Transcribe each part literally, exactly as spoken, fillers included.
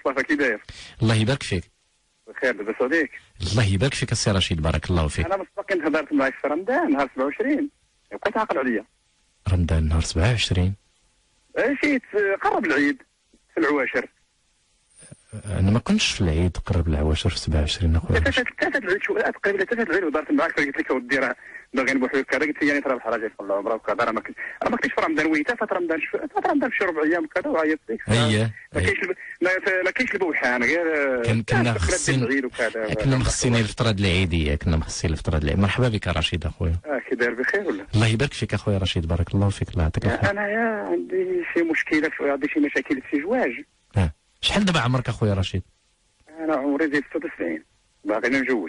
مصطفى كي داير؟ الله يبارك فيك. بخير لاباس عليك؟ الله يبارك فيك السي رشيد، بارك الله فيك. انا مصطفى كنت هضرت معاك في رمضان نهار سبعة وعشرين، بقيت عاقل عليا. رمضان نهار سبعة وعشرين؟ مشيت قرب العيد في العواشر. انا ما كنتش في العيد، قرب العواشر في سبعة وعشرين اخويا. ثلاثة العيد شو تقريبا ثلاثة العيد ودارت معاك قلت لك اودي راه باغي نبوح لك كذا، قلت لي يعني ترى الحراج يدخل العمره وكذا، راه ما كنتش راه ما كنتش في رمضان ويتا فات رمضان فات رمضان شي ربع ايام كذا وعيطت لك. اييه ما كاينش ما كاينش البوحان غير كان كنا مخصين كنا مخصين الفتره د العيديه، كنا مخصين الفتره د العيد. مرحبا بك رشيد اخويا. اه كي داير بخير ولا؟ الله يبارك فيك اخويا رشيد، بارك الله فيك، الله يعطيك الخير. انا يا عندي شي مشكله، عندي شي مشاكل في الزواج. اه شحال دابا عمرك اخويا رشيد؟ انا عمري زيد ستة وتسعين، باقي ما مجوج.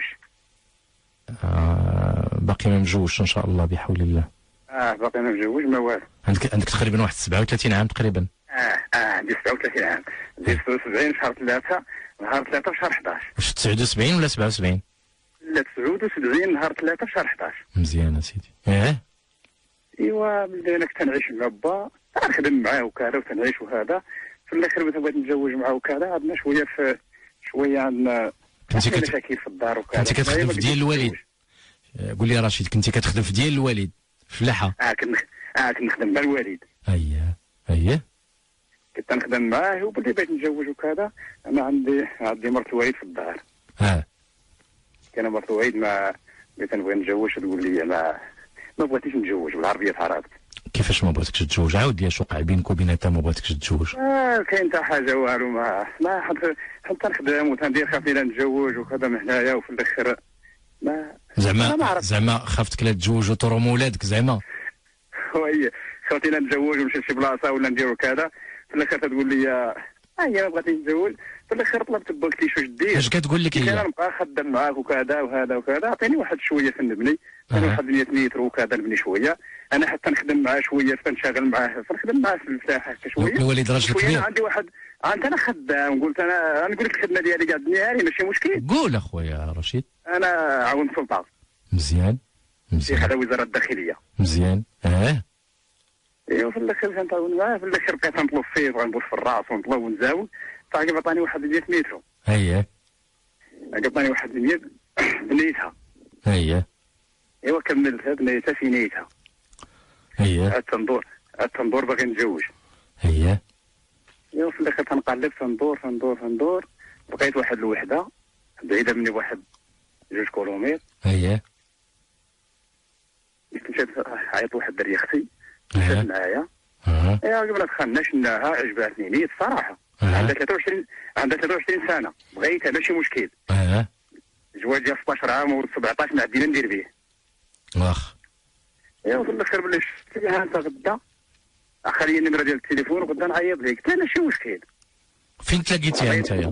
آه باقي ما مجوجش ان شاء الله بحول الله. اه باقي ما مجوج ما والو. عندك عندك تقريبا واحد سبعة وثلاثين عام تقريبا. اه اه عندي سبعة وثلاثين عام، زيد ستة وسبعين شهر ثلاثة، نهار ثلاثة في شهر حداش. واش تسعة وسبعين ولا سبعة وسبعين؟ لا تسعة وسبعين نهار ثلاثة في شهر حداش. مزيان سيدي. اه ايوا ملي انا كنت نعيش مع با، نخدم معاه وكذا وتنعيش وهذا، في الاخر ملي بغيت نتزوج معاه وكذا عندنا شويه في شويه عندنا كنتي كت... مشاكل في الدار وكذا. كنتي كتخدم في ديال الوالد؟ قول لي رشيد، كنتي كتخدم في ديال الوالد في فلاحه؟ اه كنت اه كنت نخدم مع الوالد. اييه اييه كنت نخدم معاه وبلي بغيت نتزوج وكذا، انا عندي عندي مرت الوالد في الدار. اه كان مرت الوالد ما بغيت نبغي نتزوج تقول لي ما ما بغيتيش نتزوج بالعربيه تعرفت. كيفاش ما بغيتكش تتزوج؟ عاود لي اش وقع بينك وبيناتها ما بغيتكش تتزوج؟ اه كاين حتى حاجه والو، ما ما حتى حتى نخدم وتندير خاف لا نتزوج وخدم هنايا وفي الاخر ما زعما زعما خافتك لا تتزوج وترموا ولادك زعما؟ وي خافتي لا نتزوج ونمشي لشي بلاصه ولا نديرو كذا، في الاخر تقول لي اه هي ما بغيتيش نتزوج، في الاخر طلبت با قلت لي واش دير؟ اش كتقول لك هي؟ انا نبقى خدام معاك وكذا وهذا وكذا، عطيني واحد شويه فنبني، عطيني واحد مية متر وكذا نبني شويه، انا حتى نخدم معاه شويه فنشغل معاه فنخدم معاه في الفلاحه هكا شويه. الوالد راجل كبير؟ عندي واحد انت انا خدام، قلت انا نقول لك الخدمه ديالي قاعد نهاري ماشي مشكل. قول اخويا رشيد. انا عاون سلطه. مزيان مزيان. على وزاره الداخليه. مزيان. اه ايوا في الاخر كنتعاون معاه، في الاخر بقيت نطلب فيه ونبوس في الراس ونطلب ونزاول، صاحبي عطاني واحد مية متر. اييه عطاني واحد مية بنيتها. اييه ايوا كملتها بنيتها في نيتها. اييه عاد تندور عاد تندور باغي نتزوج. اييه ايوا في الاخر تنقلب تندور تندور تندور، لقيت واحد الوحده بعيده مني بواحد جوج كيلومتر. اييه مشيت عيط واحد الدريه اختي اييه مشات معايا. اه ايوا قبل دخلنا شناها عجباتني نيت الصراحه. اه عندها ثلاثة وعشرين عندها ثلاثة وعشرين سنه، بغيتها ماشي مشكل. اه زواج ديال ستطاش عام و سبعطاش ما عندنا ندير به. واخ ايوا في الاخر بلي شفتيها انت غدا اخلي النمره ديال التليفون وغدا نعيط لك، قلت لها ماشي مشكل. فين تلاقيتيها انت يا؟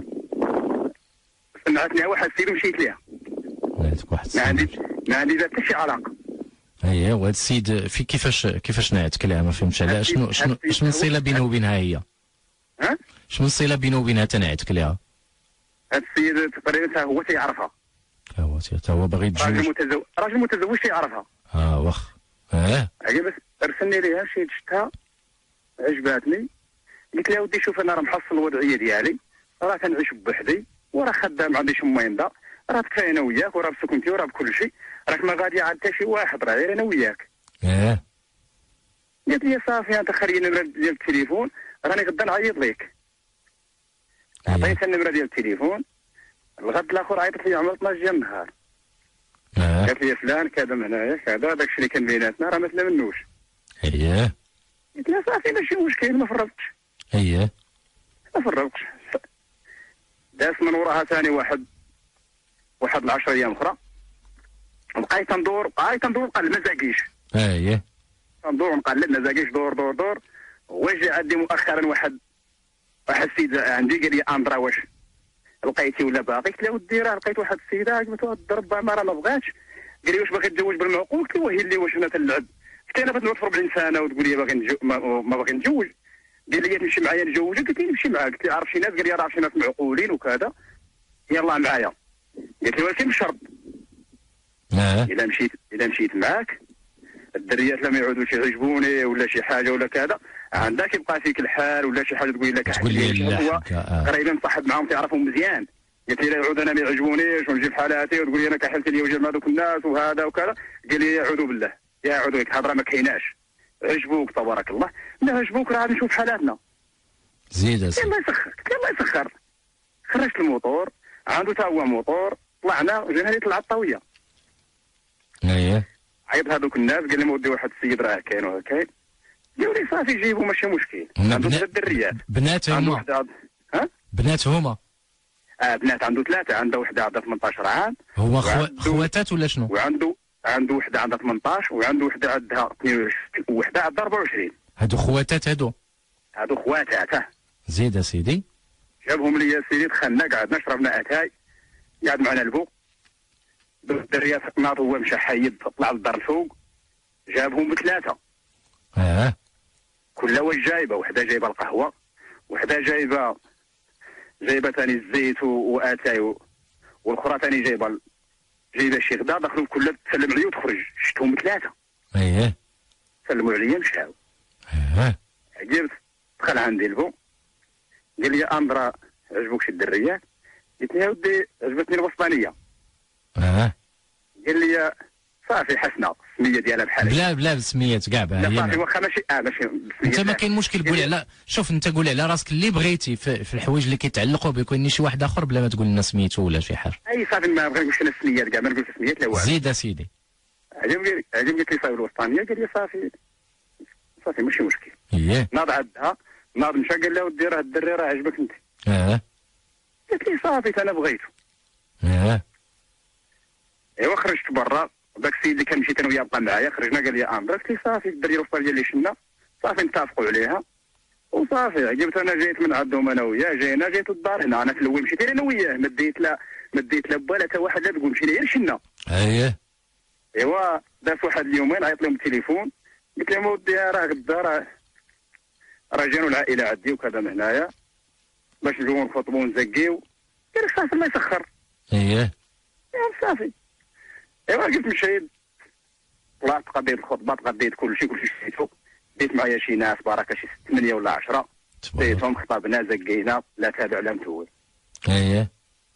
سمعتني واحد السيد ومشيت ليها. نعتك واحد ما عندي السيد. ما عندي حتى شي علاقه. اييه وهذا السيد في كيفاش كيفاش نعتك لها؟ ما فهمتش علاه. شنو شنو شنو الصله بينه وبينها هي؟ ها؟ شنو الصله بينه وبينها تنعتك لها؟ هذا السيد تقريبا هو تيعرفها. تا هو تا هو باغي يتزوج. راجل متزوج راجل متزوج تيعرفها. اه واخ. اه عجبت ارسلني ليها مشيت شفتها عجباتني، قلت لها ودي شوف انا راه محصل الوضعيه ديالي، راه كنعيش بوحدي وراه خدام ما عنديش ميندا، راه كفايه انا وياك وراه بسكنتي وراه بكل شيء، راك ما غادي عاد حتى شي واحد راه غير انا وياك. اه قالت لي صافي انت خلي النمره ديال التليفون راني غدا نعيط لك. عطيتها النمره ديال التليفون، الغد الاخر عيطت لي عملت اثناش ديال النهار. اه قالت لي فلان كذا من هنايا كذا داك الشيء اللي كان بيناتنا راه ما تلامنوش. اييه قلت لها صافي ماشي مشكل ما فرقتش. اييه ما فرقتش. داس من وراها ثاني واحد واحد العشر ايام اخرى، بقيت ندور بقيت تندور نقلب ما زاكيش. اييه ندور نقلب ما زاكيش دور دور دور، وجا عندي مؤخرا واحد واحد السيد عندي قال لي اندرا واش لقيتي ولا باغي؟ قلت له ودي راه لقيت واحد السيده عجبتها الضرب ما راه ما بغاتش. قال لي واش باغي تتزوج بالمعقول؟ قلت له وهي اللي واش انا تنلعب؟ قلت انا بغيت نوصل أربعين سنه وتقول لي باغي نجو ما, ما باغي نتزوج. قال لي تمشي معايا نتزوجك؟ قلت له نمشي معاك. قلت له عارف شي ناس؟ قال لي راه شي ناس معقولين وكذا يلا معايا. قلت له ولكن بشرط اه اذا مشيت اذا مشيت معاك الدريات لما يعودوا شي يعجبوني ولا شي حاجه ولا كذا عندك يبقى فيك الحال ولا شي حاجه تقول لك تقول لي لا هو حقا، آه. قريبا صاحب معاهم تعرفهم مزيان، قلت لي يعود انا ما يعجبونيش ونجي في حالاتي وتقول لي انا كحلت لي وجه هذوك الناس وهذا وكذا. قال لي يعوذ بالله يعوذ بك هضره ما كايناش. عجبوك تبارك الله، لا عجبوك راه غادي نشوف حالاتنا. زيد قال الله يسخر، قلت له الله يسخر. خرجت الموتور، عنده تا هو موتور، طلعنا وجينا لي طلع الطاويه. اييه عيط هذوك الناس قال لي مودي واحد السيد راه كاين وها كاين. قالوا لي صافي جيبوا ماشي مشكل. عنده بنا- ثلاث دريات. بنات عنده هما وحده ها؟ بنات هما آه بنات عنده ثلاثه، عنده وحده عندها ثمنطاش عام هما خو... وعنده- خواتات ولا شنو؟ وعنده عنده وحده عندها ثمنطاش وعنده وحده عندها اثنين وعشرين ووحده عندها أربعة وعشرين. هادو خواتات هادو. هادو خواتاته. زيد اسيدي. جابهم لي سيدي، دخلنا قعدنا شربنا اتاي، قعد معنا البو. الدريات ناض هو مشى حيد طلع للدار الفوق، جابهم بثلاثه. اه كل واحد جايبه، وحده جايبه القهوه، وحده جايبه جايبه ثاني الزيت واتاي و... والاخرى ثاني جايبه ال- جايبه شي غدا. دخلوا كلها تسلم عليا وتخرج، شفتهم ثلاثه اييه سلموا عليا مشاو. اه عجبت، دخل عندي البو قال لي اندرا عجبوك شي الدريات؟ قلت له يا ودي عجبتني الوسطانيه. اه قال لي صافي حسنه السميه ديالها بحال هكا. بلا بلا بسميات كاع بها لا هي صافي ما- واخا ماشي اه ماشي انت ما كاين مشكل قول على شوف انت قول على راسك اللي بغيتي في, في الحوايج اللي كيتعلقوا بك، واني شي واحد اخر بلا ما تقول لنا سميتو ولا شي حاجه. اي صافي ما بغيتش انا السميات كاع، ما نقولش السميات لا والو. زيد اسيدي. عجب عجب قلت لي صافي الوسطانيه، قال لي صافي صافي ماشي مشكل. اييه ناض عندها ناض مشى قال لها ودي راه الدري راه عجبك انت. اه قلت لي صافي انا بغيته. اه ايوا خرجت برا، ذاك السيد اللي كان مشيت انا وياه بقى معايا، خرجنا قال لي اندرا. قلت لي صافي الدري الوسطانيه اللي شنا صافي نتفقوا عليها وصافي. عجبت انا جيت من عندهم انا وياه، جينا جيت للدار هنا. انا في الاول مشيت انا وياه، ما ديت لا ما ديت لا با لا حتى واحد لا تقول مشينا غير شنا. اييه ايوا داز واحد اليومين عيط لهم التليفون، قلت لهم ودي راه غدا راه راه جانوا العائله عندي وكذا من هنايا باش نجيو نخطبوا ونزكيو. قال لك صافي الله يسخر. اييه ايوا صافي. ايوا قلت مشيت طلعت قضيت الخطبه، تغديت كل شيء كل شيء شفيتو، ديت معايا شي ناس بركه شي ثمانيه ولا عشرة، تبارك. ديتهم خطبنا زكينا لا تابع لا متول. اييه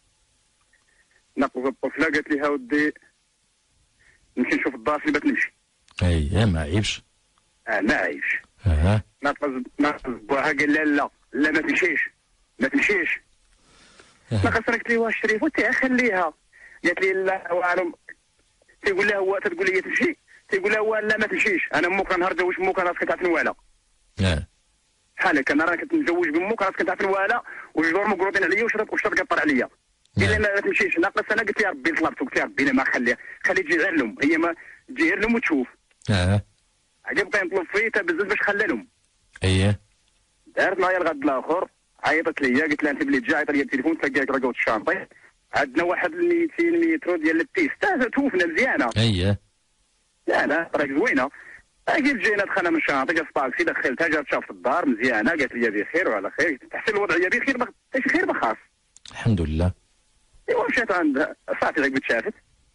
نقلت الطفله قالت لي ها ودي نمشي نشوف الدار اللي بغات نمشي. اييه ما عيبش. اه ما عايش. اه ناقص ناقص بوها قال لا لا لا ما تمشيش ما تمشيش. ناقص انا قلت لي واش شريف وتي خليها. قالت لي لا والو. تيقول لها هو تقول لي تمشي، تيقول لها هو لا ما تمشيش. انا امك نهار جوج امك راسك كتعرف نوالا اه بحال هكا. انا راه كنت متزوج بامك راسك كتعرف نوالا وجدور مقروطين عليا وشرط وشرط قطر عليا. قال لي ما تمشيش. ناقص انا قلت يا ربي طلبت قلت يا ربي ما خليها خلي تجي غير لهم، هي ما تجي غير لهم وتشوف. اه عجب بقى نطلب فيه تا بزاف باش خلى لهم. اييه دارت معايا الغد الاخر، عيطت ليا قلت لها انت بلي تجي، عيط لي التليفون تلقاك رقوت الشانطي. عندنا واحد مئتين متر ديال التيست توفنا مزيانه. اييه لا لا طريق زوينه. قلت جينا دخلنا من الشانطي، جات الطاكسي دخلتها جات شافت الدار مزيانه، قالت لي بخير وعلى خير، تحسن الوضعيه بخير ما ايش خير ما خاص. الحمد لله. ايوا مشيت عندها صافي عقب تشافت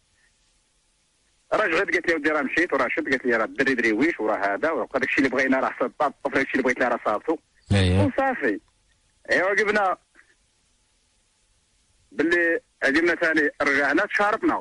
رجعت قالت لي ودي راه مشيت وراه شفت، قالت لي راه الدري دريويش وراه هذا وراه داك الشيء اللي بغينا راه صاد الطفل هادشي اللي بغيت لها راه صابته اييه وصافي. ايوا قبنا باللي عجبنا ثاني رجعنا تشارطنا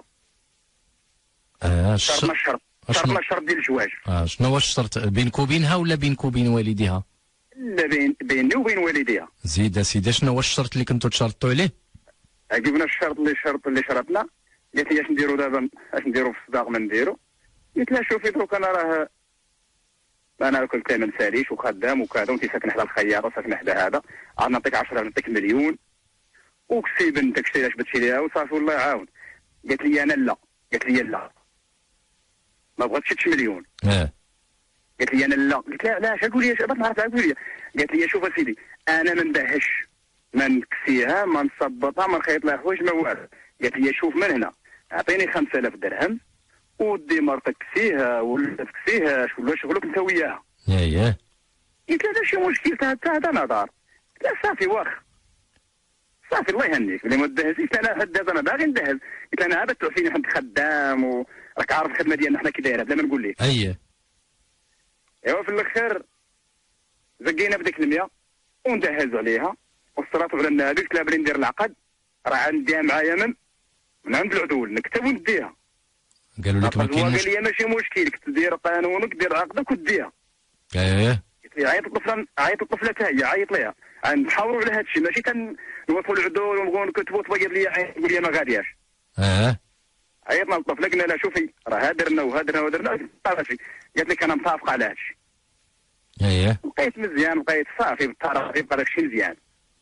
اه شرطنا الش- الشرط أشنو؟ شرطنا الشرط ديال الزواج. اه شنو هو الشرط بينك وبينها ولا بينك وبين والديها؟ لا بين بيني وبين والديها. زيد اسيدي شنو هو الشرط اللي كنتو تشرطوا عليه؟ عجبنا الشرط اللي شرط اللي شرطنا. قالت لي اش نديرو دابا اش نديرو في الصداق ما نديرو. قلت لها شوفي دروك انا راه انا كنت ما نساليش وخدام وكذا وانت ساكن حدا الخياط وساكن حدا هذا عاد نعطيك عشرة نعطيك مليون وكسي بنتك شتي اش بتشي ليها وصافي والله يعاون. قالت لي انا لا، قالت لي لا ما بغاتش شي مليون. اه قالت لي انا لا، قلت لها علاش قول لي بغيت نعرف قول لي. قالت لي شوف اسيدي انا ما ندهش ما نكسيها ما نصبطها ما نخيط لها حوايج ما والو. قالت لي شوف من هنا اعطيني خمسة آلاف درهم ودي مرتك كسيها ولا تكسيهاش ولا شغلك انت وياها. اييه قلت لها ماشي مشكل تا هذا نظر. قلت لها صافي واخ صافي الله يهنيك اللي ما دهزيش. انا حد انا باغي ندهز. قلت لها انا عاد تعرفيني حنا خدام وراك عارف الخدمه ديالنا حنا كي دايره بلا ما نقول لك. اييه ايوا في الاخر زقينا بديك المية وندهز عليها وصلت على النادي. قلت لها بلي ندير العقد راه عنديها معايا من من عند العدول نكتب ونديها. قالوا لك ما كاين قال مشكل. لي ماشي مشكل، كنت دير قانونك دير عقدك وديها. ايه قلت لي عيط الطفله عيط الطفله حتى هي عيط ليها نحاوروا على هذا الشيء، ماشي كنوقفوا العدول ونقولوا نكتبوا تبغي لي تقول لي ما غادياش. اه عيطنا للطفله قلنا لها شوفي راه درنا وهدرنا وهدرنا صافي. قالت لك انا متفق على هذا الشيء. ايه بقيت مزيان بقيت صافي بالطرف يبقى داك الشيء مزيان.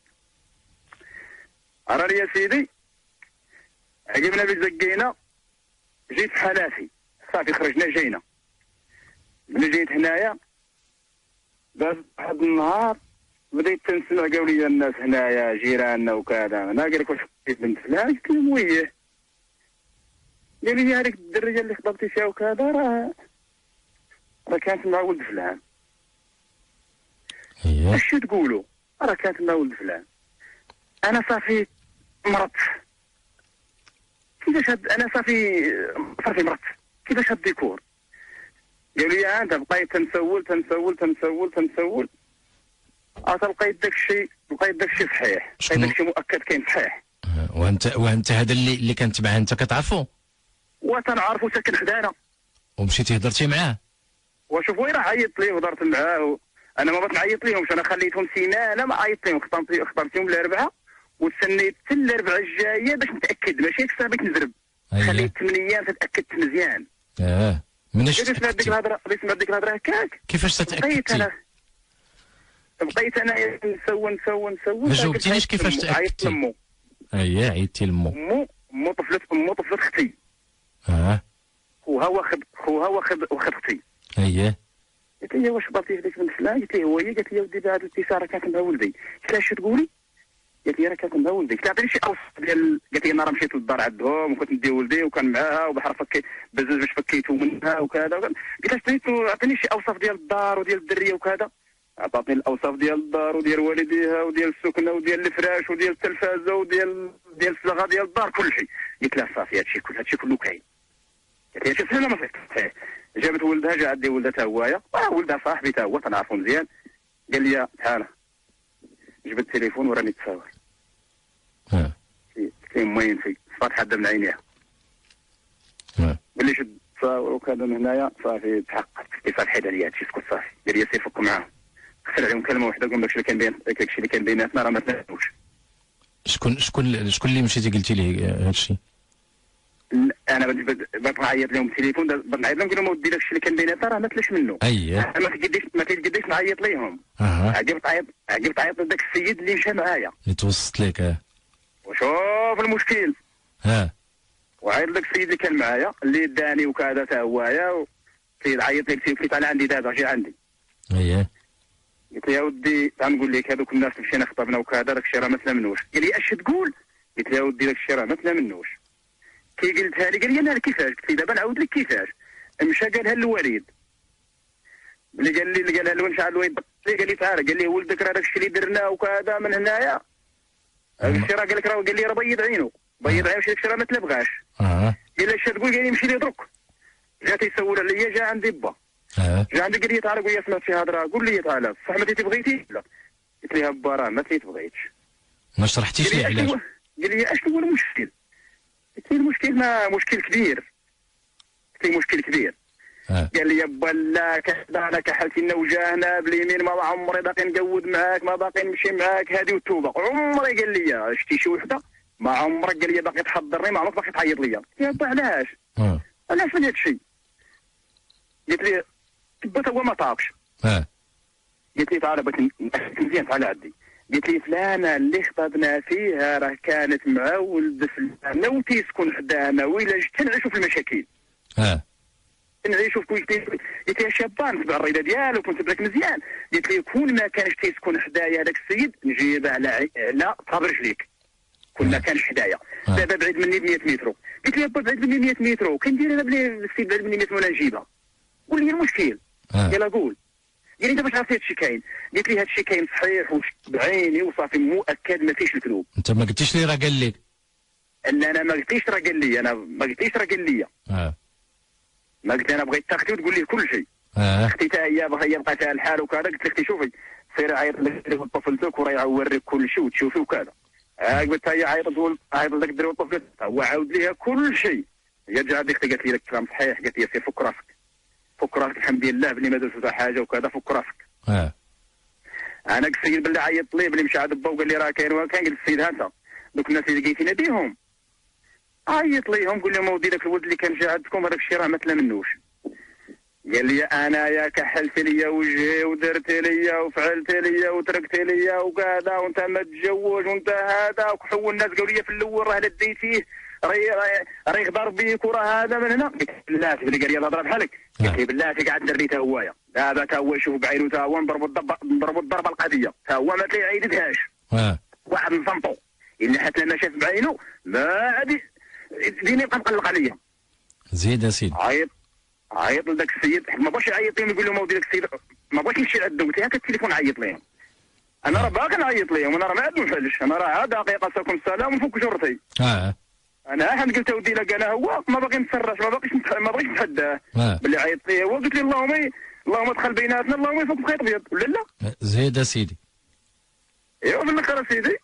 راني يا سيدي عقبنا بزقينا جيت في حلافي صافي خرجنا جينا. ملي جيت هنايا داز واحد النهار بديت تنسمع قالوا لي الناس هنايا جيراننا وكذا. انا قال لك واش خديت بنت فلان؟ قلت لهم ويه. قال لي هذيك الدريه اللي خطبتي فيها وكذا راه راه كانت مع ولد فلان. ايه اش تقولوا؟ راه كانت مع ولد فلان. انا صافي مرضت. كيفاش هاد انا صافي صافي مرضت كيفاش هاد الديكور؟ قالوا لي انت بقيت تنسول تنسول تنسول تنسول اصلا لقيت داك الشيء لقيت داك الشيء صحيح. لقيت داك الشيء مؤكد كاين صحيح. وانت وانت هذا اللي اللي كانت معاه انت كتعرفو وتنعرفو ساكن حدانا ومشيتي هضرتي معاه؟ وشوف وين راه عيطت ليه وهضرت معاه و... انا ما بغيت نعيط ليهمش. انا خليتهم سيمانه ما عيطت ليهم. خطبت خطبتهم الاربعاء وتسنيت حتى الاربعاء الجايه باش نتاكد ماشي كسا بك نزرب. أيه. خليت ثمان ايام تتاكدت مزيان. اه مناش جيت سمعت ديك الهضره جيت سمعت ديك الهضره هكاك. كيفاش بقيت تتاكدتي؟ انا بقيت انا نسول نسول نسول. ما جاوبتينيش كيفاش عيطت تاكدتي؟ لمو. اييه عيطتي لمو. امو امو طفلت امو طفلت اختي. اه خوها واخد خوها واخد واخد اختي. اييه قلت لي واش باغي هذيك بنت فلان؟ قلت لي هو هي. قالت لي ودي بعد الاتصال راه كانت مع ولدي. قلت لها شو تقولي؟ قالت لي راه كانت مع ولدي. قلت لها عطيني شي اوصاف ديال. قالت لي انا راه مشيت للدار عندهم وكنت ندي ولدي وكان معاها وبحر فكي بزاف باش فكيتو منها وكذا. قلت لها عطيني شي اوصاف ديال الدار وديال الدريه وكذا. عطاتني الاوصاف ديال الدار وديال والديها وديال السكنه وديال الفراش وديال التلفازه وديال ديال الصلاغه ديال الدار كل شيء. قلت لها صافي هادشي كل هادشي كله كاين. قالت لي شوف هنا ما صحيح. جابت ولدها جا عندي ولدها تا هوايا اه ولدها صاحبي تا هو تنعرفو مزيان. قال لي تعال جبت التليفون وراني تصاور. اه قلت له وين في صفات حدا من عينيها. اه ملي شد تصاور وكذا من هنايا صافي تحققت اتصال حيد عليا هادشي سكت صافي. قال لي سير فك معاهم. خسر عليهم كلمه واحده قلنا داكشي اللي كان بين داكشي اللي كان بيناتنا راه ما تنساوش. شكون شكون شكون اللي مشيتي قلتي ليه هذا الشيء؟ انا بغيت نعيط لهم التليفون بغيت نعيط لهم قلت لهم ودي داكشي اللي كان بيناتنا راه ما تلاش منه. اييه ما تقديش ما تقديش نعيط ليهم. اها عجبت عيط عجبت عيط لذاك السيد اللي مشى معايا. اللي توسط لك. اه وشوف المشكل. ها وعيط لذاك السيد اللي كان معايا اللي داني وكذا تا هوايا. سيد عيط لي قلت له انا عندي دابا جي عندي. اييه قلت له يا ودي غنقول لك هذوك الناس مشينا خطبنا وكذا داك الشيء راه ما تلامنوش. قال لي اش تقول؟ قلت له يا ودي داك الشيء راه ما تلامنوش. كي قلتها لي قال لي انا كيفاش؟ قلت له دابا نعاود لك كيفاش. مشى قالها للوالد. ملي قال لي قالها لوين شعل الوالد قال لي تعال قال لي ولدك راه داك الشيء اللي درناه وكذا من هنايا. هذاك الشيء راه قال لك راه قال لي راه بيض عينه بيض عينه داك الشيء راه ما تلبغاش. اه قال لي اش تقول؟ قال لي مشي لي درك. جا تيسول عليا جا عندي با. اه جا عندي قال لي تعال قول لي سمعت شي هضره قول لي تعال صح ما تيبغيتي؟ لا. قلت لها با راه ما تيتبغيتش. ما شرحتيش ليه علاش؟ قال لي اش هو المشكل؟ قلت له المشكل ما مشكل كبير. قلت له مشكل كبير. آه. قال لي يابا لا كذا انا كحلتينا وجاهنا باليمين ما عمري باقي نقود معاك ما باقي نمشي معاك هذه والتوبه عمري. قال لي شتي شي وحده ما عمرك قال لي باقي تحضرني ما عمرك باقي تعيط لي. قلت له يابا علاش؟ اه علاش من هذا الشيء؟ قلت لي تبا هو ما طاقش. اه قلت لي تعال بغيت نأكد مزيان تعال عندي. قلت لي فلانه اللي خطبنا فيها راه كانت مع ولد فلانه وتيسكن حدانا وإلا جيت نعيشوا في المشاكل. اه نعيشوا في كويس. قلت لي شابان تبع الريده ديالو كنت تبعك مزيان. قلت لي كون ما كانش تيسكن حدايا هذاك السيد نجيبه على على طاب رجليك. كون ما كانش حدايا. آه. دابا بعيد مني ب مية متر. قلت لي بعيد مني مية متر كندير انا بلي السيد بعيد مني مية ولا نجيبها. قول لي المشكل. آه. قال قول. قال لي انت باش عرفتي هادشي كاين؟ قلت لي هادشي كاين صحيح بعيني وصافي مؤكد ما فيش الكذوب. انت ما قلتيش لي راه قال لك؟ ان انا ما قلتيش راه قال لي انا ما قلتيش راه قال لي. اه ما قلت انا بغيت تاختي وتقول لي كل شيء. اه اختي تا هي بغا هي بقات على الحال وكذا. قلت لها اختي شوفي سير عيط لك الطفل ذاك وراه يوريك كل شيء وتشوفي وكذا. قلت هي عيطت عيط لك الدري والطفل هو عاود ليها كل شيء. هي جا هذيك قالت لي لك كلام صحيح، قالت لي سير فك راسك فك راسك الحمد لله بلي ما درت حاجه وكذا، فك راسك. اه انا السيد بالله عيط لي بلي مشى عند با وقال لي راه كاين وكاين. قلت السيد هذا دوك الناس اللي لقيتينا بيهم عيط ليهم قول لهم اودي داك الولد اللي كان جا عندكم هذاك الشيء راه ما تلامنوش. قال لي انا يا كحلت لي وجهي ودرت لي وفعلت لي وتركت لي وكذا وانت ما تتزوج وانت هذا وحول الناس قالوا لي في الاول راه لديتيه راه راه يغدر بيك وراه هذا من هنا. قلت بالله قال لي يلا ضرب حالك. قلت لي بالله قاعد دري تا هوايا دابا تا هو يشوف بعينه تا هو نضربوا الضربه نضربوا الضربه القضيه تا هو ما تيعيدتهاش. اه واحد نصمتو الا حتى ما شاف بعينه ما غادي ديني يبقى مقلق عليا. زيد اسيدي. عيط عيط لذاك السيد ما بغاش يعيط لهم يقول لهم اودي داك السيد ما بغاش يمشي لعندهم. قلت له هاك التليفون عيط لهم. انا راه باغي نعيط لهم وانا راه ما عندهم حلش. انا راه دقيقه ساكم السلام ونفك جرتي. اه انا حد قلت اودي لك انا هو ما باغي نتسرش ما باغيش ما باغيش نتحداه آه. باللي عيط لي هو. قلت له اللهم اللهم ادخل بيناتنا اللهم يفك بخيط ابيض ولا لا. زيد اسيدي. ايوا في الاخر سيدي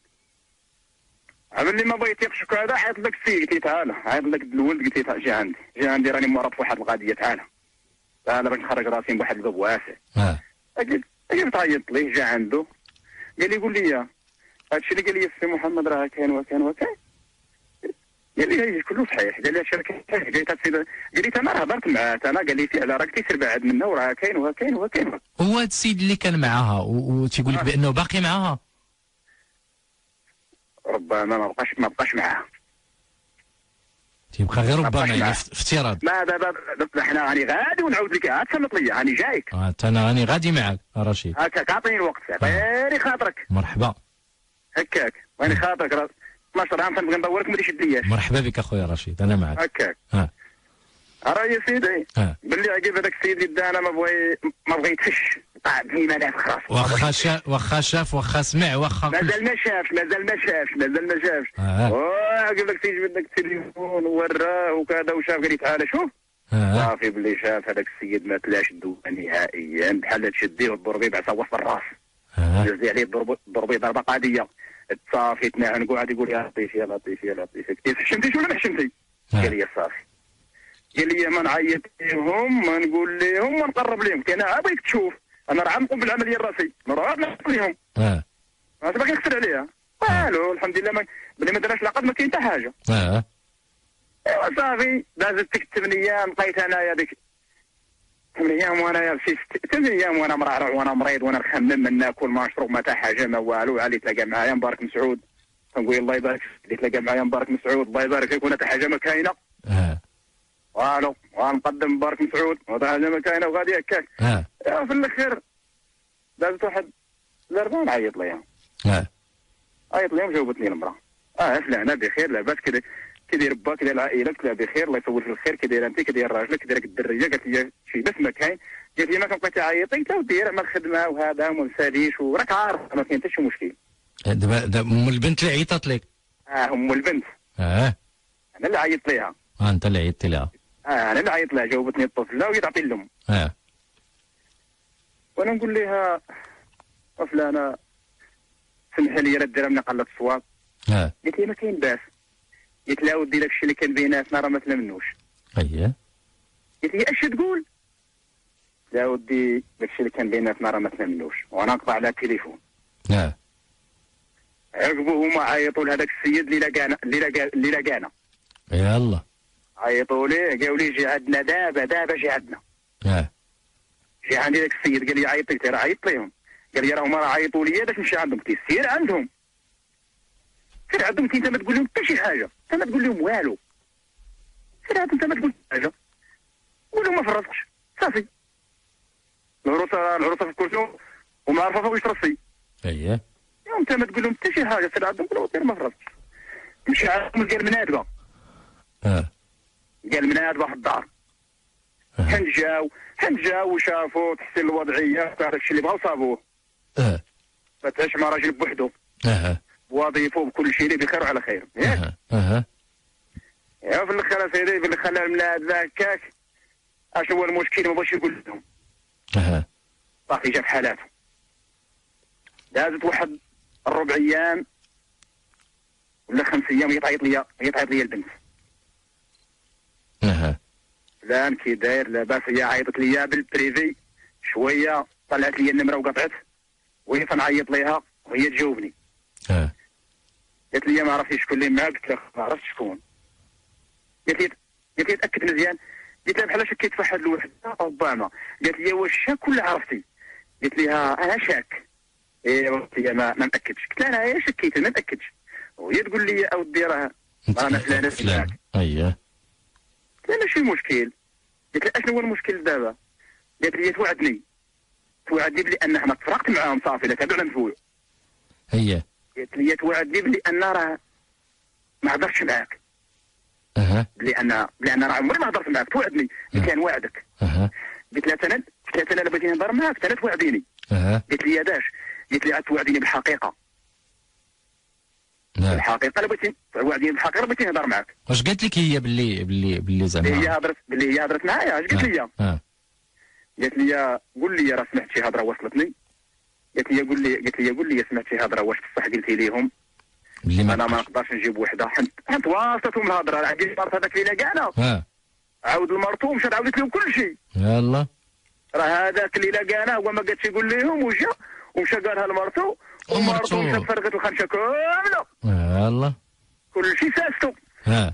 عمل لي ما بغيت يقشك هذا عيط لك السيد. قلت له تعال عيط لك الولد. قلت له جي عندي جي عندي راني مرض في واحد القضيه تعال تعال باش نخرج راسي من واحد الباب واسع. اه قلت قلت عيطت ليه جا عنده قال لي قول لي هادشي اللي قال لي السي محمد راه كاين وكاين وكاين. قال لي هاي كله صحيح. قال لي هادشي راه كاين صحيح. قال لي قال لي انا هضرت معاه انا قال لي فعلا راك تيسير بعد منا وراه كاين وكاين وكاين. هو هذا السيد اللي كان معاها وتيقول لك بانه باقي معاها؟ ربما ما بقاش ما بقاش معاه. تيبقى غير ربما يعني افتراض. ما دابا حنا راني غادي ونعاود لك عاد تسمط لي راني جايك. اه انا راني غادي معاك رشيد. هكاك عطيني الوقت عطيني خاطرك. مرحبا. هكاك عطيني خاطرك راه اثناش عام تنبغي ندورك ما تشدياش. مرحبا بك اخويا رشيد انا معك. هكاك. اه راه يا سيدي اه باللي عقب هذاك السيد اللي دانا ما بغي ما بغى يتفش طاع ديما نافخ راسه. واخا شاف واخا شاف واخا سمع واخا مازال ما شافش مازال ما شافش مازال ما شافش. اه عقب داك السيد جبد داك التليفون وراه وكذا وشاف قال لي تعال شوف. اه صافي باللي شاف هذاك السيد ما تلاش الدواء نهائيا بحال تشديه وتضربيه بعصا وسط الراس. اه جزي عليه ضربي ضربه قاضيه. صافي تنعنقوا عاد يقول يا لطيف يا لطيف يا لطيف. قلت حشمتيش ولا ما حشمتي؟ قال لي صافي. قال لي ما نعيط لهم ما نقول لهم ما نقرب لهم. قلت انا بغيت تشوف انا راه نقوم بالعمليه الراسي ما راه نقول لهم. اه اش باغي نكثر عليها؟ والو الحمد لله ما بلي ما درناش العقد ما كاين حتى حاجه. اه ايوا صافي دازت ديك الثمان ايام بقيت انايا ديك ثمان ايام وانا في ثمان ايام وانا مرعرع وانا مريض وانا نخمم ما ناكل ما نشرب ما حتى حاجه ما والو. علي تلاقى معايا مبارك مسعود كنقول الله يبارك فيك. تلاقى معايا مبارك مسعود الله يبارك فيك وانا حتى حاجه ما كاينه. اه والو غنقدم مبارك مسعود وحتى حاجه ما كاينه وغادي هكاك. اه في الاخير دازت واحد الاربعه نعيط ليهم. اه عيط لهم جاوبتني المراه اه فلانه بخير لاباس كده كيداير با كيداير العائله قلت لها بخير الله يطول في الخير كيداير انت كيداير راجلك كيداير الدريه. قالت لي شي بس ما كاين. قالت لي ما كنبقى تعيطي قلت لها ودي راه ما الخدمه وهذا وما مساليش وراك عارف ما كاين حتى شي مشكل. دابا دابا ام البنت اللي عيطت لك؟ اه ام البنت اه انا اللي عيطت ليها. اه انت اللي عيطت لها؟ اه انا اللي عيطت لها. جاوبتني الطفله وهي تعطي لهم. اه وانا نقول لها فلانه سمح لي راه ديرها من قله الصواب. اه قالت لي ما كاين باس. قلت لها ودي داك الشيء اللي كان بيناتنا راه ما تلمنوش. اييه قلت لي اش تقول؟ لا ودي داك الشيء اللي كان بيناتنا راه ما تلمنوش وانا نقطع على التليفون. اه عقبوا هما عيطوا لهذاك السيد اللي لقانا اللي لقا اللي لقانا. يلا عيطوا ليه قالوا لي جي عندنا دابا دابا جي عندنا. اه جي عندي داك السيد قال لي عيط لك راه عيطت لهم. قال لي راهم راه عيطوا لي باش نمشي عندهم. قلت سير عندهم سير عندهم انت ما تقول لهم حتى شي حاجه انت ما تقول لهم والو. سير عندهم انت ما تقول حاجه قول لهم ما فرطتش صافي. العروسه العروسه في الكرسي وما عارفه فوق راسي. اييه انت ما تقول لهم حتى شي حاجه سير عندهم قول لهم ما فرطتش. مشى عندهم قال منادبه. اه قال منادبه في الدار. حن جاو حن جاو وشافوا تحسين الوضعيه تاع داكشي اللي بغاو صابوه. اه فتعيش مع راجل بوحدو اه بوظيفه بكل شيء اللي بخير وعلى خير. اه اه يا في الاخر سيدي في الاخر المناد هكاك اش هو المشكل ما بغاش يقول لهم. اه صافي جاب حالاته دازت واحد الربع ايام ولا خمس ايام يتعيط ليا يتعيط ليا البنت. اها فلان كي داير لاباس، هي عيطت ليا بالبريفي شويه، طلعت لي النمره وقطعت، وهي تنعيط ليها وهي تجاوبني. اه قالت لي ما عرفتش شكون اللي معاك، قلت لها ما عرفتش شكون. قالت لي قالت لي تاكد مزيان، قلت لها بحال شكيت في واحد الوحده ربما. قالت لي واش شاك ولا عرفتي؟ قلت لها انا شاك. ايه قلت لها ما, ما متاكدش. قلت لها انا شكيت ما متاكدش، وهي تقول لي اودي راه انا فلانه فلان. اييه قلت لها ماشي مشكل. قلت لها اشنو هو المشكل دابا؟ قالت لي توعدني توعدني بلي ان حنا تفرقت معاهم صافي لا تابعوا على مفوع. هي قالت لي توعدني بلي ان راه ما هضرتش معاك. اها بلي ان بلي انا راه عمري ما هضرت معاك، توعدني. قلت لها نوعدك. اها قلت لها انا قلت لها انا بغيت نهضر معاك، انا توعديني. اها قالت لي داش؟ قلت لي توعديني بالحقيقه. نعم. بالحقيقه لا بغيت توعديني بالحقيقه بغيت نهضر معاك. واش قالت لك هي باللي باللي باللي زعما هي هضرت بلي هي هضرت معايا. اش قالت لي؟ اه قالت لي قول لي راه سمعت شي هضره وصلتني. قالت لي قول لي قالت لي قول لي سمعت شي هضره، واش بصح قلتي ليهم؟ باللي ما انا ما نقدرش نجيب وحده حنت حنت واصلتهم الهضره. راه عندي المرت هذاك اللي لقانا اه عاود المرتو مشات عاودت لهم كل شيء. يلا راه هذاك اللي لقانا هو ما قالش يقول لهم وجا ومشى قالها لمرتو ومرتو مشات فرقت الخمسه كامله. يلا كل شيء ساستو. ها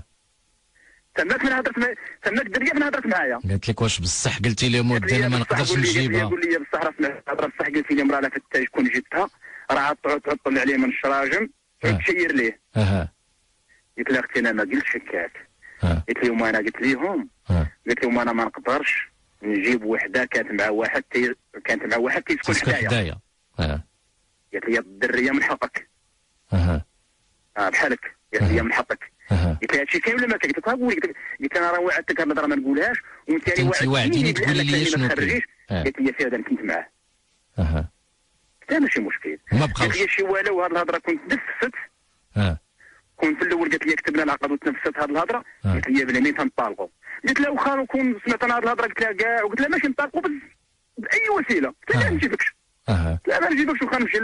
تماك من هضرت مع... تماك دريه من هضرت معايا. قالت لك واش بصح قلتي لهم ودي انا ما نقدرش نجيبها؟ قول لي بصح راه سمعت هضره بصح قلتي لي مراه لا فتاش كون جبتها راه تعود تعطل عليه من الشراجم تعود تشير ليه. اها قلت لها اختي انا ما قلتش هكاك. ها قلت لهم انا قلت لهم ها قلت لهم انا ما نقدرش نجيب وحده كانت مع واحد تي... كانت مع واحد تيسكن تسكن حدايا. حدايا ها قالت لي الدريه من حقك. اها اه بحالك. قالت لي من حقك. اها قلت لها هادشي كاين ولا ما كاين؟ قلت لها قولي. قلت لها انا راه وعدتك هاد الهضره ما نقولهاش وانت انت وعدتني وعديني تقولي لي بأنك شنو ما كاين. تخرجيش. اه. قالت لي فعلا كنت معاه. اها قلت لها ماشي مشكل. ما قالت بقاوش لي شي والو هاد الهضره كنت نفست. ها كنت في الاول قالت لي كتبنا العقد وتنفست هاد الهضره. اه. قالت لي بلا مين تنطالقوا. قلت لها واخا نكون سمعت انا هاد الهضره قلت لها كاع وقلت لها ماشي نطالقوا بس باي وسيله. قلت لها اه. ما نجيبكش. اها قلت لها ما نجيبكش واخا نمشي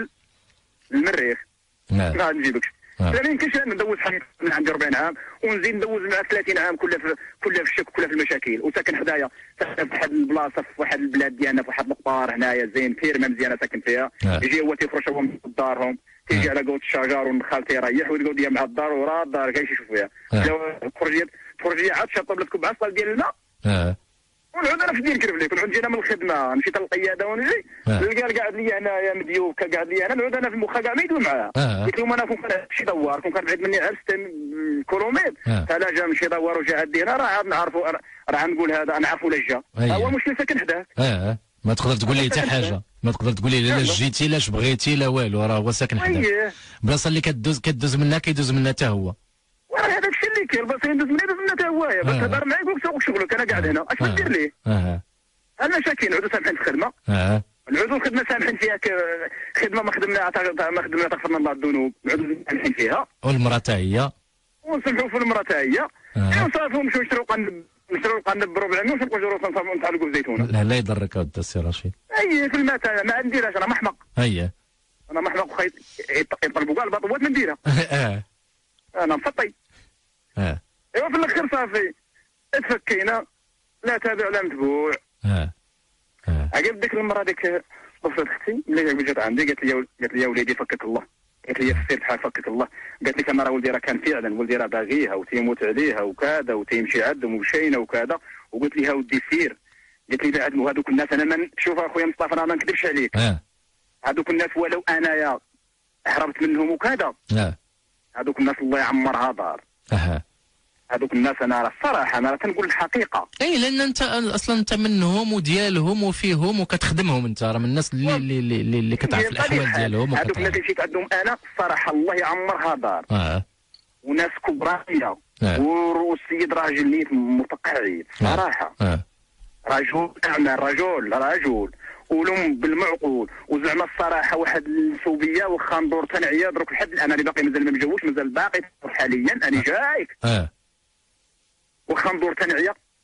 للمريخ نعم ما نجيبكش. اه. قلت لها ما يمكنش انا ندوز حياتي من عندي أربعين عام ونزيد ندوز مع ثلاثين عام كلها في كلها في الشك كلها في المشاكل وساكن حدايا في واحد البلاصه في واحد البلاد ديالنا في واحد القطار هنايا زين فيرمه مزيانه ساكن فيها. اه. يجي هو تيفرش هو من دارهم تيجي على قوت الشجر والنخال تيريح ويقعد ليا مع الدار وراه الدار كاع يشوف فيها. اه. تخرج تخرج لي عاد شاطب لك بعصا ديال الماء اه ونعود انا في دير كرفليك ونعود جينا من الخدمه مشيت للقياده ونجي اه. نلقى قاعد لي هنايا مديوب قاعد لي انا نعود انا في المخا كاع ما يدوي معاه. اه. قلت لهم انا كون كان شي دوار كون كان بعيد مني على ستين كيلومتر اه. فلا جا مشي دوار وجا عندي هنا راه عاد نعرفوا راه نقول هذا نعرفوا ولا جا. أيه. هو مشكل ساكن حداه. اه ما تقدر تقول لي حتى حاجه، ما تقدر تقول لي لا يلا. جيتي لاش بغيتي لا والو، راه هو ساكن حداك. اييه بلاصه اللي كدوز كدوز منها كيدوز منها حتى هو. وراه هذاك الشيء اللي كاين البلاصه يدوز مني يدوز منها حتى هوايا بس اه. هضر معاك يقول لك سوق شغلك انا قاعد هنا اش ندير ليه؟ اه المشاكل نعودوا سامحين في الخدمه. اه نعودوا الخدمه سامحين فيها ك... خدمه ما خدمنا ما خدمنا تغفرنا الله الذنوب نعودوا سامحين فيها والمراه حتى هي ونسمحوا في المراه حتى هي. اه. وصافي ونمشيو نشريو قنب نشريو القنب بربع مية ونسرقوا جروس نصافوا نتعلقوا بزيتونه. لا لا يضرك اود السي رشيد. اي في المتاع ما نديرهاش انا محمق. هيا انا محمق وخا يطلبوا كاع البطوات ما نديرها. اه انا مفطي. اه ايوا في الاخر صافي تفكينا لا تابع لا متبوع. اه اه عقب ديك المراه ديك وصلت اختي ملي جات عندي قالت لي قالت لي يا وليدي فكك الله. قالت لي في السير بحال فكك الله. قالت لك انا راه ولدي راه كان فعلا ولدي راه باغيها وتيموت عليها وكذا وتيمشي عندهم ومشينا وكذا وقلت لها ودي سير. قالت لي بعد هذوك الناس انا من شوف اخويا مصطفى انا ما نكذبش عليك. اه هذوك الناس ولو انايا هربت منهم وكذا اه هذوك الناس الله يعمرها دار. اه هذوك الناس انا راه الصراحه انا كنقول الحقيقه. اي لان انت اصلا انت منهم وديالهم وفيهم وكتخدمهم، انت راه من الناس اللي اللي اللي, اللي كتعرف الاحوال ديالهم هذوك الناس اللي مشيت عندهم انا الصراحه الله يعمرها دار. اه وناس كبرانيه اه. والسيد راجل نيت متقاعد صراحه. اه رجل اعمال رجل رجل ولهم بالمعقول وزعما الصراحه واحد السوبيه واخا ندور تنعيا دروك لحد الان انا باقي مازال ما مجوش مازال باقي حاليا انا جايك اه واخا ندور تنعيا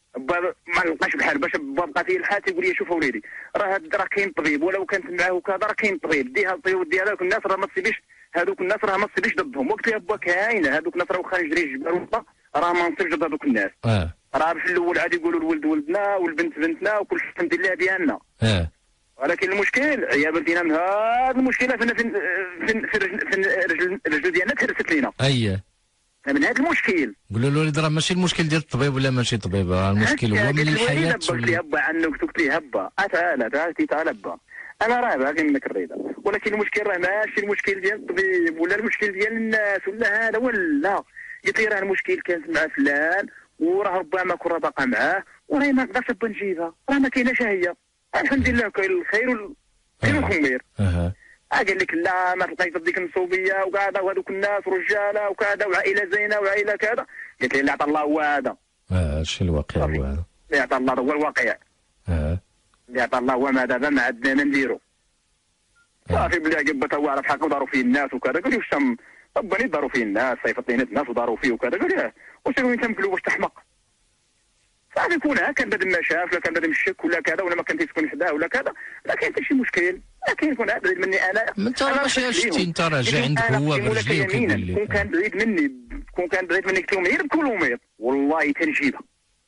با ما لقاش بحال باش با بقى فيه الحال تيقول لي شوف اوليدي راه هاد راه كاين طبيب، ولو كانت معاه وكذا راه كاين طبيب، ديها الطبيب ديال هذوك الناس راه ما تصيبيش، هذوك الناس راه ما تصيبيش ضدهم. وقت اللي با كاينه هذوك الناس راه واخا نجري الجبال ولا راه ما نصيبش ضد هذوك الناس. اه راه في الاول عاد يقولوا الولد ولدنا والبنت بنتنا وكل شيء الحمد لله ديالنا. اه ولكن المشكل عيابا فينا من هذه المشكله فين فين فين في الرجل الرجل ديالنا تهرست لينا. اييه من هذا المشكل. قولوا الوليد راه ماشي المشكل ديال الطبيب ولا ماشي طبيب، راه المشكل هو من الحياه. قلت لي هبا عنك قلت لي هبا تعال تعال تعال هبا انا راه باغي منك الرضا، ولكن المشكل راه ماشي المشكل ديال الطبيب ولا المشكل ديال الناس ولا هذا ولا. قلت لي راه المشكل كانت مع فلان وراه ربما كره باقا معاه وراه ما نقدرش نبقى نجيبها، راه ما كايناش هي. الحمد لله كاين الخير والخير والخمير. اها قال لك لا ما تلقايش ديك النصوبيه وكذا وهذوك الناس ورجاله وكذا وعائله زينه وعائله كذا. قلت له اللي عطى الله هو هذا. اه هادشي الواقع هو هذا. اللي عطى الله هو الواقع. اه اللي عطى الله هو ما دابا ما عندنا ما نديرو. صافي بلي عجبته هو عرف حق وداروا فيه الناس وكذا. قال لي واش تم رباني داروا فيه الناس صيفط لينا الناس وداروا فيه وكذا. قال لي واش انت مكلو واش تحمق. صافي يكون ها كان بدا ما شاف ولا كان بدا مشك ولا كذا ولا ما كان تيسكن حداه ولا كذا، لا كاين حتى شي مشكل. لا كاين يكون بعيد مني انا. انت راه ماشي شتي انت راه جا عندك هو برجليه وكيقول لك كون كان بعيد مني كون كان بعيد مني كيلومتر كيلومتر والله تنجيبها.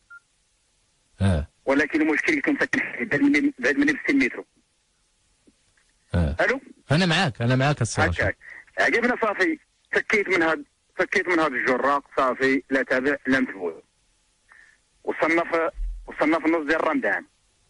اه ولكن المشكل يكون ساكن بعيد مني بعيد مني ب ستين متر. اه الو انا معاك انا معاك السي رشيد. هكاك عجبنا صافي فكيت من هاد فكيت من هاد الجره صافي لا تابع لا متبوع. وصلنا في وصلنا في النص ديال رمضان.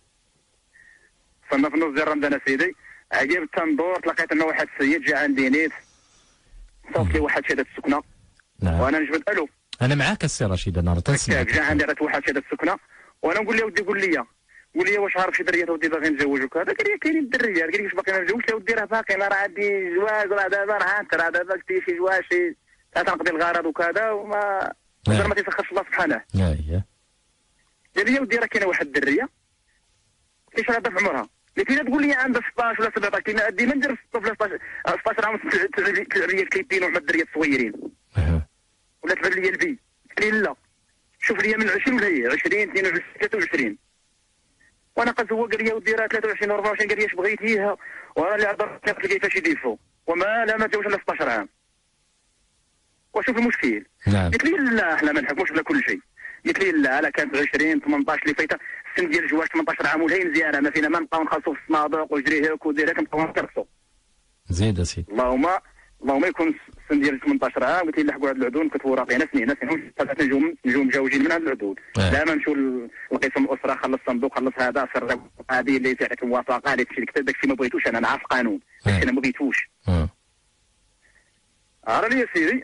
وصلنا في النص ديال رمضان سيدي عجب تندور تلقيت انه واحد السيد جا عندي نيت صافي لي واحد شهاده السكنه. نعم وانا نجبد الو انا معاك السي رشيد انا راه تنسمعك. جا عندي راه واحد شهاده السكنه وانا نقول له ودي قول لي قول لي واش عارف شي دريه ودي باغي نتزوج وكذا. قال لي كاينين الدريه. قال لي واش باقي ما نتزوجش ودي راه باقي انا راه عندي جواز راه دابا راه انت راه دابا كنتي شي جواز شي تنقضي الغرض وكذا وما ما تيسخرش الله سبحانه. اييه قال لي ودي راه كاينه واحد الدريه كيفاش راه في عمرها. قلت لي تقول لي عندها ستطاش ولا سبعطاش كيما ديما ندير ستطاش ستطاش عام تلعب لي الكليبين وحنا الدريات الصغيرين ولا تلعب لي البي. قلت لي لا شوف لي من عشرين ولا هي عشرين اثنين وعشرين ثلاثة وعشرين. وانا قد هو قال لي ودي راه ثلاثة وعشرين و4 وعشرين. قال لي اش بغيتيها وانا اللي عبرت لك كيفاش يديفو وما لا ما تزوج الا ستطاش عام. وشوف المشكل. نعم قلت لي لا احنا ما نحكموش على كل شيء. قلت لي لا لا كانت عشرين ثمنطاش اللي فايته السن ديال الجواز ثمنطاش عام ولا هي مزيانه ما فينا ما نبقاو نخلصوا في الصناديق وجري هاك ودير هاك نبقاو نكرسوا. زيد اسيدي اللهم اللهم يكون السن ديال ثمنطاش عام. قلت لي لحقوا هاد العدود كتبوا راقينا سنين سنين ثلاثه نجوم نجوم مجاوجين من هاد العدود. آه. لا ما نمشيو لقسم الاسره خلص الصندوق خلص هذا سر هذه اللي تعطيك الموافقه هذاك الشيء داك الشيء ما بغيتوش انا نعرف قانون آه. انا ما بغيتوش. اه عرفت لي يا سيدي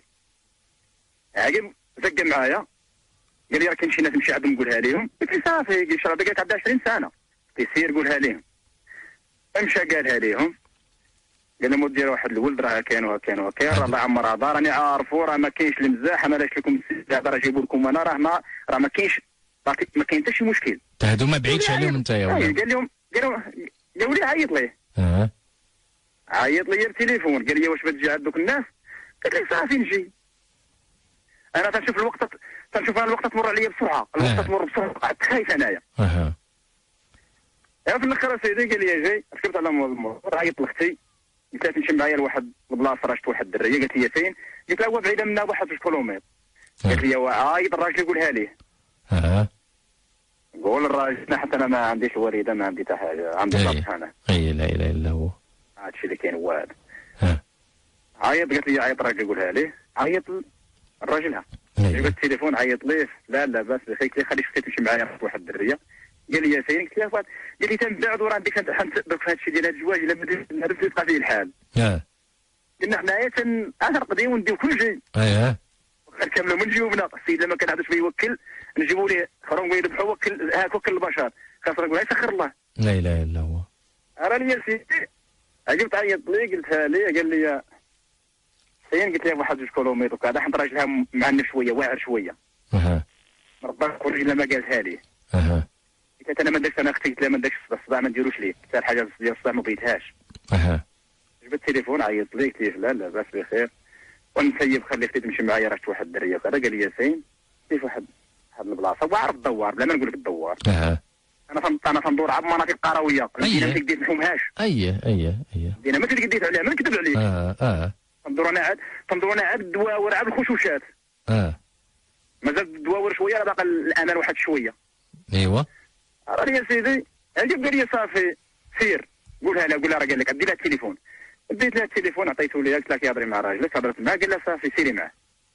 عاقب زق معايا قال لي راه كاين شي ناس نمشي عندهم نقولها لهم. قلت له صافي قال لي شرا قالت عندها عشرين سنه يسير قولها لهم. مشى قالها لهم قال لهم ودي واحد الولد راه كاين وكاين وكاين راه الله يعمر هذا راني عارفو راه ما كاينش المزاح ما لاش لكم هذا راه جيبوا لكم انا راه ما راه ما كاينش ما كاين حتى شي مشكل. هادو ما بعيدش عليهم انت يا ولد. قال لهم قال لهم قالوا لي عيط ليه. اه عيط لي بالتليفون قال لي واش بتجي عند دوك الناس. قلت لي صافي نجي. انا تنشوف الوقت تنشوف انا الوقت تمر عليا بسرعه الوقت آه. تمر بسرعه قعدت خايف انايا. اها في الاخر سيدي قال لي جاي ركبت على الموتور عيطت لختي قلت لها تمشي معايا لواحد البلاصه راه شفت واحد الدريه. قالت لي فين؟ قلت لها هو بعيده منا بواحد جوج كيلومتر. قالت لي عايط الراجل يقولها ليه. اه قول الراجل حتى انا ما عنديش وريده ما عندي حتى حاجه عندي الله سبحانه. اي لا اله الا هو. هادشي اللي كاين هو هذا. اه عيط قالت لي عيط الراجل يقولها ليه. عيط الراجل ها جبت التليفون عيط ليه لا لا بس بخير قلت لي خلي اختي تمشي معايا واحد الدريه. قال لي يا سيدي قلت له قال لي تنبعد وراه عندك دوك في هذا الشيء ديال هذا الزواج الا بديت تبقى فيه الحال. اه قلنا حنايا تن نقضيو ونديو كل شيء. اييه كامله من جيوبنا. السيد لما كان عندوش يوكل نجيبوا ليه خرون يذبحوا وكل هاك وكل البشر خاص نقول يسخر الله. لا اله الا هو. راه لي سيدي عجبت عيط لي قلتها لي قال لي سين قلت له واحد جوج كيلومتر وكذا حنت راجلها معنف شويه واعر شويه. اها ربك ورجلها ما قالتها لي. اها قلت انا ما درتش انا اختي قلت لها ما درتش الصداع ما نديروش ليه حتى الحاجه ديال الصداع ما بغيتهاش. اها جبت التليفون عيط لي قلت له لا لا باس بخير ونسيب خلي اختي تمشي معايا راه شفت واحد الدريه وكذا. قال لي ياسين كيف واحد هاد البلاصه وعارف الدوار بلا ما نقول لك الدوار. اها انا فن... انا تندور على المناطق القرويه المدينه أيه. ما تقديت نحومهاش. اييه اييه اييه المدينه ما تقديت عليها ما نكذب عليك. اه اه تندور انا عاد تندور انا عاد الدواور عاد الخشوشات. اه مازال الدواور شويه راه باقي الامان واحد شويه. ايوا راه يا سيدي عندي قال لي صافي سير قولها لا قولها راه قال لك عدي لها التليفون. ديت لها التليفون عطيته ليها قلت لك يهضري مع راجلك هضرت معاه قال لها صافي سيري معاه.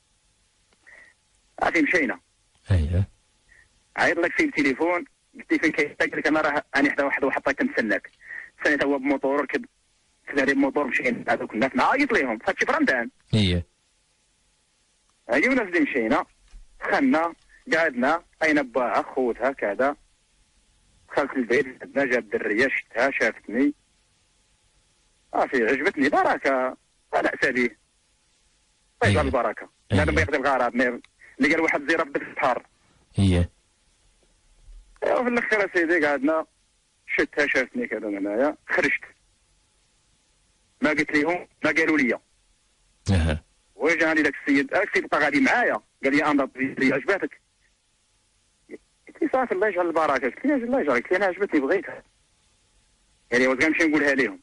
عرفتي مشينا. اييه عيط لك في التليفون قلت لي فين كاين قلت لك انا راه راني حدا واحد واحد كنتسناك. ثاني هو بموطور ركب كذا بموطور مشينا هذوك الناس نعيط ليهم هادشي في رمضان. اييه هاي الناس اللي مشينا دخلنا قعدنا لقينا باها خوتها كذا. دخلت البيت عندنا جات الدريه شفتها شافتني صافي عجبتني بركه لا بأس به. طيب أيه. البركه أيه. هذا بيقضي الغرض اللي قال واحد زي ربك البحر. اييه وفي الاخر سيدي قعدنا شفتها شافتني كذا هنايا خرجت ما قلت لهم ما قالوا لي. اها وجاني ذاك السيد ذاك السيد بقى غادي معايا قال لي انا لي عجبتك. قلت له صافي الله يجعل البركه. قلت له الله يجعل قلت له انا عجبتني بغيتها. يعني واش غنمشي نقولها لهم.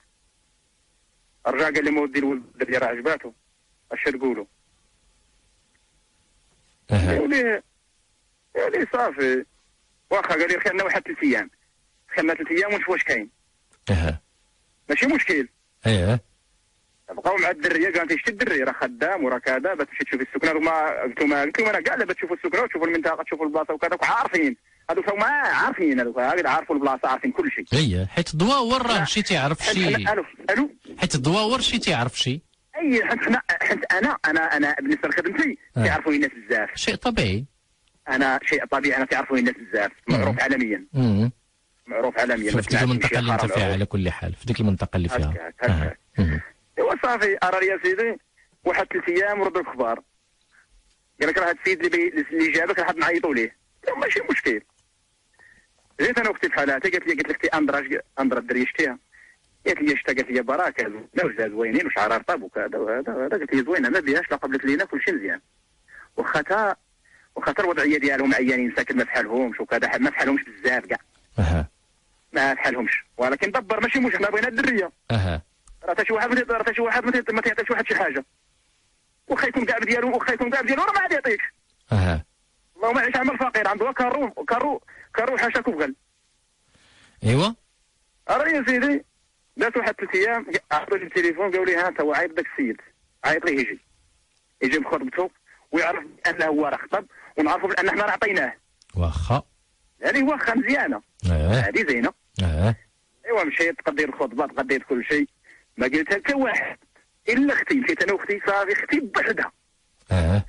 رجع قال لي مودي الولد ديالي راه عجباتو اش تقولوا. اها قالوا لي قال لي صافي واخا قال لي خلينا واحد ثلاث ايام خلينا ثلاث ايام ونشوف واش كاين اها ماشي مشكل. ايه بقاو مع الدريه قالت شتي الدري راه خدام وراه كذا باش تمشي تشوفي السكنه. هما قلت لهم قلت لهم انا كاع لا باش تشوفوا السكنه وتشوفوا المنطقه تشوفوا البلاصه وكذا وعارفين هذوك هما عارفين هذوك هكذا عارفوا البلاصه عارفين كل شيء. ايه حيت الدواور راه شي تيعرف شي الو الو حيت الدواور شي تيعرف شي اي حيت انا حيت انا انا انا بالنسبه لخدمتي آه. تعرفوني الناس بزاف. شيء طبيعي. انا شيء طبيعي انا تعرفوني الناس بزاف معروف عالميا امم معروف عالميا. في ديك المنطقه اللي انت فيها على كل حال في ديك المنطقه اللي فيها. هكاك هكاك. ايوا صافي ارى يا سيدي واحد ثلاث ايام وردوا الكبار قال لك راه هذا السيد اللي بي... اللي جابك راه نعيطوا ليه. ماشي مشكل. جيت انا اختي بحالاتي قالت لي قالت لي اختي اندرا اندرا الدريه شتيها. قالت لي شتا قالت لي بركه لا وجهها زوينين وشعرها رطب وكذا وهذا وهذا قالت لي زوينه ما بيهاش لا قبلت لينا كل شيء مزيان. وخاطر وخاطر الوضعيه ديالهم عيانين ساكن ما بحالهمش وكذا ما بحالهمش بزاف كاع. اها ما بحالهمش ولكن دبر ماشي مشكل حنا بغينا الدريه. اها راه حتى شي واحد راه حتى شي واحد ما تيعطيش واحد شي حاجه. وخا يكون كاع ديالو وخا يكون كاع ديالو راه ما عاد يعطيكش. اها اللهم عيش عمل فقير عنده كارو كارو كارو حاشاك وبغل. ايوا راه يا سيدي دات واحد ثلاث ايام عطوا لي التليفون قالوا لي ها انت هو عيط داك السيد عيط ليه يجي يجي بخطبته ويعرف انه هو راه خطب ونعرفوا بان حنا راه عطيناه. واخا هذه واخا مزيانه اه هذه زينه. اه ايوا مشيت تقضي الخطبه تقضيت كل شيء ما قلت حتى واحد الا اختي مشيت انا واختي صافي اختي بوحدها. اه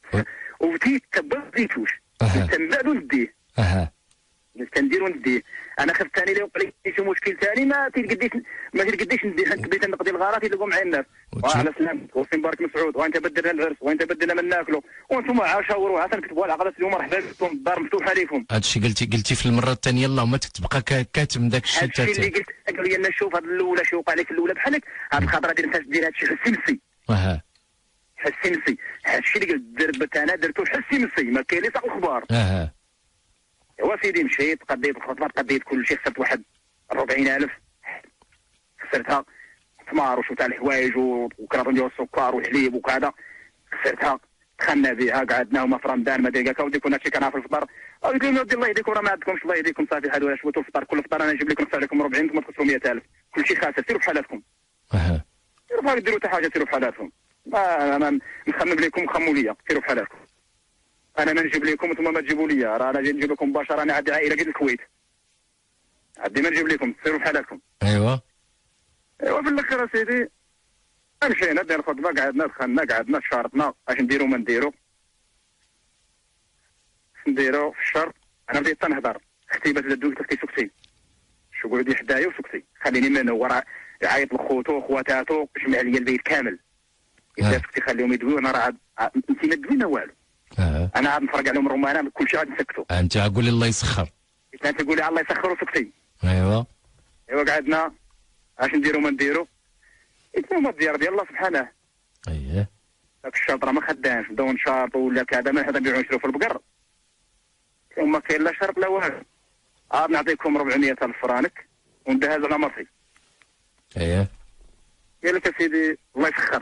وبديت ما بديتوش أها. قلت من بعد نديه اها قلت كندير ونديه. انا خفت ثاني لو وقع لي شي مشكل ثاني ما تيقديش ما تيقديش ندير حيت بديت نقضي الغارات يلقوا معايا الناس. وتشوف- وعلى سلامتك وسي مبارك مسعود وانت بدلنا العرس وانت بدلنا من ناكلوا وانتم عا شاوروها تنكتبوا العقدات اليوم مرحبا بكم الدار مفتوحه لكم. هادشي قلتي قلتي في المره الثانيه اللهم تبقى كا- كاتم داك الشيء هادشي اللي تات قلت قالوا لي انا شوف هاد الاولى شي وقع لك الاولى بحالك هاد الخطره ديال انت دير هادشي حسي نفسي اها حسي نفسي. هادشي اللي قلت درت انا درتو حسي نفسي ما كاين لي ساق الخبار. اها هو سيدي مشيت قضيت الخطبه قضيت كل شيء خسرت واحد أربعين ألف خسرتها ثمار وشو تاع الحوايج وكراتون ديال السكر والحليب وكذا خسرتها. دخلنا بها قعدنا هما في رمضان ما دير هكا ودي كنا شي كان في الفطر قلت لهم ودي الله يهديكم راه ما عندكمش الله يهديكم صافي هادو شوتوا الفطر كل فطر انا نجيب لكم ندفع لكم أربعين نتوما تخسروا مئة ألف كل شيء خاسر سيروا بحالاتكم. اها سيروا بحال ديروا حتى حاجه سيروا بحالاتكم. ما انا نخمم لكم نخموا ليا سيروا بحالاتكم. انا ما نجيب لكم انتم ما تجيبوا ليا راه انا جاي نجيب لكم مباشره انا عندي عائله قد الكويت عندي ما نجيب لكم سيروا بحالاتكم. ايوا ايوا في الاخر سيدي مشينا دير الخطبه قعدنا دخلنا قعدنا شارطنا اش نديروا ما نديروا نديروا في الشرط. انا بديت تنهضر اختي بات دويت اختي سكتي شو قعدي حدايا وسكتي خليني من هو راه يعيط لخوتو خواتاتو جمع لي البيت كامل قلت لها سكتي خليهم يدويو انا راه انت ما تدوينا والو اه انا عاد نفرق عليهم رمانه كل شيء عاد نسكتوا. انت قول لي الله يسخر. قلت لها تقول لي الله يسخر وسكتي. ايوا ايوا قعدنا اش نديروا ما نديروا قلت لهم الديار ديال الله سبحانه اييه داك الشرط راه ما خدامش نبداو نشارطوا ولا كذا ما حدا نبيعوا نشرو في البقر وما كاين لا شرط لا والو. عاد نعطيكم أربعمية ألف فرانك وندهز على مرتي. ايه قال لك اسيدي الله يسخر.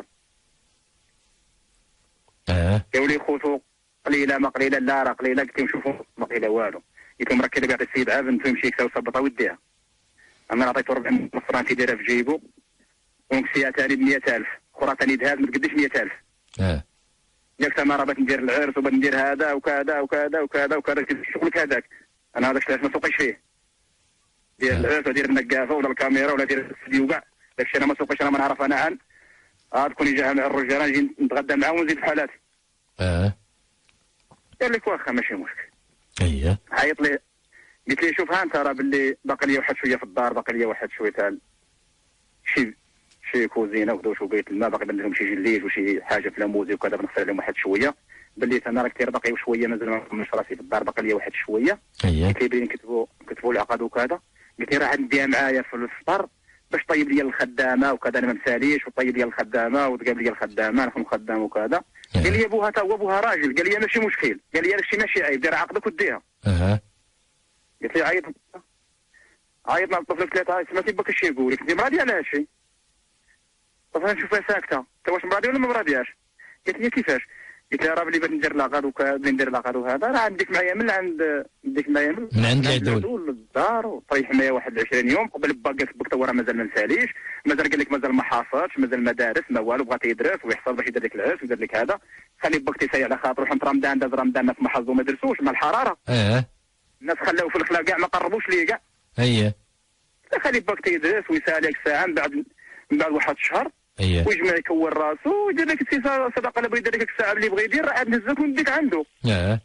اه قالوا لي خوتو قليله ما قليله لا راه قليله. قلت لهم شوفوا ما قليله والو. قلت لهم راه كي يعطي السيد عاد انتم يمشي يكساو صبطه وديها. انا عطيته أربعمية ألف فرانك يديرها في جيبو ونكسيها ثاني ب مئة ألف اخرى ثاني دهاز ما تقدش مئة ألف. اه قالت انا راه بغيت ندير العرس وبغيت ندير هذا وكذا وكذا وكذا وكذا. قلت شغلك هذاك انا هذاك الشيء ما سوقيش فيه. دير العرس ودير النقافه ولا الكاميرا ولا دير الاستديو كاع داك الشيء انا ما سوقيش. انا ما نعرف انا عن عاد كوني جا مع الرجال نجي نتغدى معاهم ونزيد في حالاتي. اه قال لك واخا ماشي مشكل. ايه عيط لي قلت لي شوف ها انت راه باللي باقي لي واحد شويه في الدار باقي لي واحد شويه تاع شي شي كوزينه ودوش وبيت الماء باقي بان لهم شي جليج وشي حاجه في لاموزي وكذا بنغسل عليهم واحد شويه. بلي انا راه كثير باقي شويه مازال ما نكملش راسي في الدار باقي لي واحد شويه. ايه قلت لي بين نكتبوا نكتبوا العقد وكذا. قلت لي راه عندي معايا في الفطر باش طيب لي الخدامه وكذا انا ما نساليش وطيب لي الخدامه وتقابل لي الخدامه نكون خدام وكذا. قال لي ابوها تا هو ابوها راجل. قال لي ماشي مشكل. قال لي هادشي ماشي عيب دير عقدك وديها. اها قلت لي عيط عيط مع الطفل قلت له سمعتي باك اش يقول لك انت مرادي على هادشي. طفله نشوفها ساكته انت واش مرادي ولا ما مرادياش. قالت لي كيفاش. قلت لها راه بلي بغيت ندير لاكاد وكذا ندير لاكاد وهذا راه عندك معايا من عند نديك معايا من, من عند العدول للدار وطيح معايا واحد عشرين يوم قبل باك قالت بك راه مازال ما نساليش مازال قال لك مازال ما حاصلش مازال مدارس ما والو بغى تيدرس ويحصل باش يدير لك العرس ويدير لك هذا. خلي باك تيساي على خاطر حنت رمضان داز رمضان الناس ما حظوا ما درسوش مع الحراره. اه الناس خلاو في الخلا كاع ما قربوش ليه كاع. ايه خلي باك تيدرس ويسالي لك ساعه من بعد من بعد واحد الشهر. ايه ويجمع يكون راسو ويدير لك السيسه صدقه الا بغى يدير لك الساعه اللي بغى يدير راه عاد نهزك ونديك عنده. اه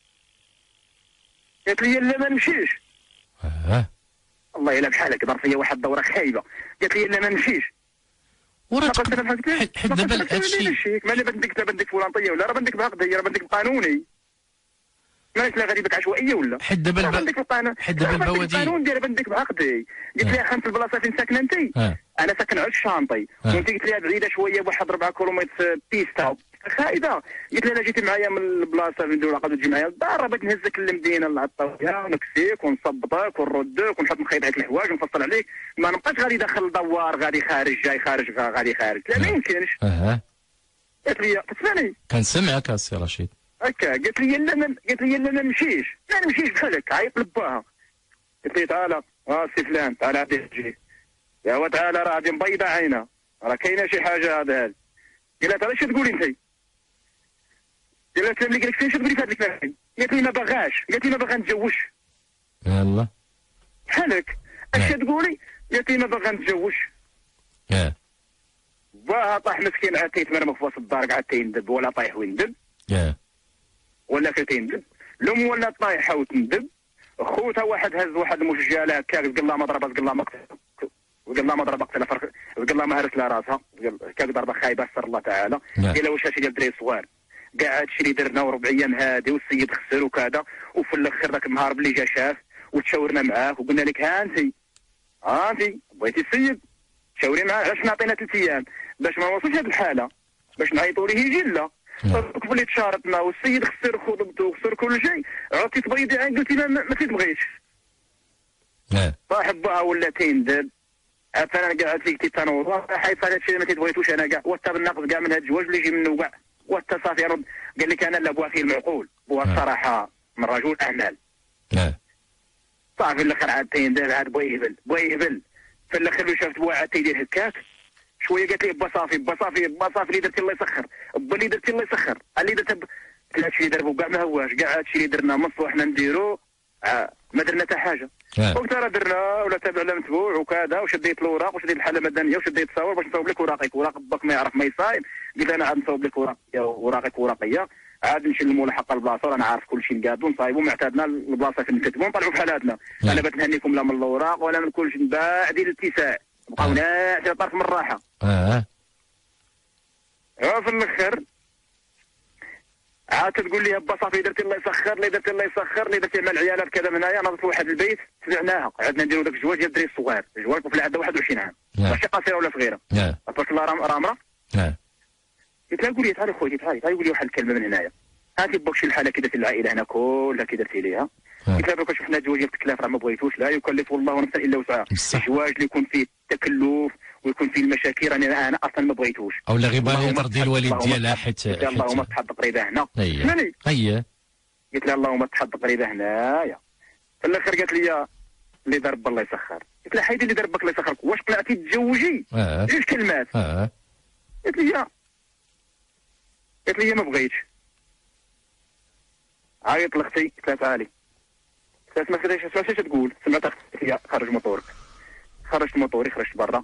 قالت لي لا ما نمشيش. اه الله الا بحالك دار فيا واحد الدوره خايبه. قالت لي لا ما نمشيش. وراه قلت انا فهمت كيف حيت دابا هادشي ماني بنديك دابا نديك فلانطيه ولا راه بنديك بعقديه راه بنديك بقانوني. مالك لا غادي بك عشوائيه ولا حيت دابا راه بنديك القانون حيت دابا البوادي القانون ديال بنديك بعقدي. قلت لها خمس البلاصه فين ساكنه انت. اه انا ساكن عند الشانطي آه. وانت قلت لي بعيده شويه بواحد أربعة كيلومتر بيستا خايبه. قلت لها انا جيتي معايا من البلاصه فين نديرو قادر تجي معايا للدار راه بغيت نهزك للمدينه للعطاويه ونكسيك ونصبطك ونردك ونحط نخيط عليك الحوايج ونفصل عليك ما نبقاش غادي داخل دوار غادي خارج جاي خارج غادي خارج لا ما يمكنش. اها قالت لي تسمعني كنسمعك السي رشيد. هكا قالت لي لا ما قالت لي لا ما نمشيش ما نمشيش بحالك عيط لباها. قلت لي تعالى اه سي فلان تعالى غادي تجي يا وا تعالى راه غادي مبيضه عينه راه كاينه شي حاجه هذا هذا. قالت لها اش تقولي انت. قالت لها ملي قال لك فين تقولي في هذا الكلام. قالت لي ما باغاش قالت لي ما باغا نتزوج. يلا بحالك اش تقولي. قالت لي ما باغا نتزوج. اه باها طاح مسكين عاد تيتمرمغ في وسط الدار قاعد تيندب ولا طايح ويندب اه ولا كي تيندب. الام ولا طايحه وتندب. خوتها واحد هز واحد المشجله هكاك قال لها مضربه قال لها مقتل قال لها مضربه قتلها فرق قال لها ما هرس لها راسها هكاك ضربه خايبه استر الله تعالى. قال لها واش هادشي ديال الدراري الصغار كاع هادشي اللي درنا وربع ايام هادي والسيد خسر وكذا وفي الاخر ذاك النهار بلي جا شاف وتشاورنا معاه وقلنا لك ها انت ها انت بغيتي السيد تشاوري معاه علاش نعطينا ثلاث ايام باش ما نوصلش هذه الحاله باش نعيطوا ليه يجي لا. كيف اللي تشارطنا والسيد خسر خطبته وخسر كل شيء عرفتي تبيضي عين قلتي لا ما تبغيش. اه صاحب باها ولا تيندب عاد انا قعدت لي كنت تنوض حيت هذا الشيء ما تبغيتوش انا كاع وتا بالناقص كاع من هذا الجواز اللي يجي منه كاع وتا صافي رد قال لك انا لا بوا اخي المعقول بوا الصراحه من رجل اعمال. اه صافي في الاخر عاد تيندب عاد بغا يهبل بغا يهبل في الاخر اللي شافت بوا عاد تيدير هكاك شويه قالت لي با صافي با صافي با صافي اللي درتي الله يسخر با اللي درتي الله يسخر اللي درت هادشي اللي دربو كاع ما هواش كاع هادشي اللي درنا من الصباح حنا نديرو آه. ما درنا حتى حاجه. آه. وقت راه درنا ولا تابع لا متبوع وكذا وشديت الاوراق وشديت الحاله المدنيه وشديت التصاور باش نصاوب لك وراقك وراق باك ما يعرف ما يصايب. قلت انا عاد نصاوب لك وراقيه وراقك ورقيه عاد نمشي للملاحقه البلاصه رانا عارف كل شيء نقادو نصايبو معتادنا البلاصه فين نكتبو نطلعوا بحال هادنا. آه. انا بغيت نهنيكم لا من الاوراق ولا من كل شيء بعد الاتساع بقاو ناعس طرف من الراحه. اه في الاخر عاد تقول لي با صافي درتي الله يسخر لي درتي الله يسخر لي درتي مع العيالات كذا من هنايا نضت لواحد البيت تبعناها عندنا نديرو داك الجواز ديال الدراري الصغار الجواز طفل عنده واحد وعشرين عام ماشي قصيره ولا صغيره. اه تبارك الله راه مراه. اه قلت لها قولي تعالي خويا تعالي تعالي قولي واحد الكلمه من هنايا هاتي باك شي الحاله كي درتي العائله هنا كلها كي درتي ليها قلت له كنت حنا الزواج ديال التكلاف راه ما بغيتوش، لا يكلف الله نفسا الا وسعها. الزواج اللي يكون فيه التكلف ويكون فيه المشاكل انا انا اصلا ما بغيتوش. او لا غير باغي ترضي الوالد ديالها حيت اللهم تحط قريبه هنا. سمعني اييه قلت لها اللهم تحط قريبه هنايا. في الاخر قالت لي اللي ضرب الله يسخر. قلت لها حيدي اللي ضربك الله يسخرك، واش طلعتي تزوجي؟ اه جوج كلمات. اه قالت لي قالت لي ما بغيتش. عيط لاختي قلت لها تعالي. قلت لها ما فيش اش تقول. سمعت اختي لي خرج موطورك. خرجت موطوري خرجت برا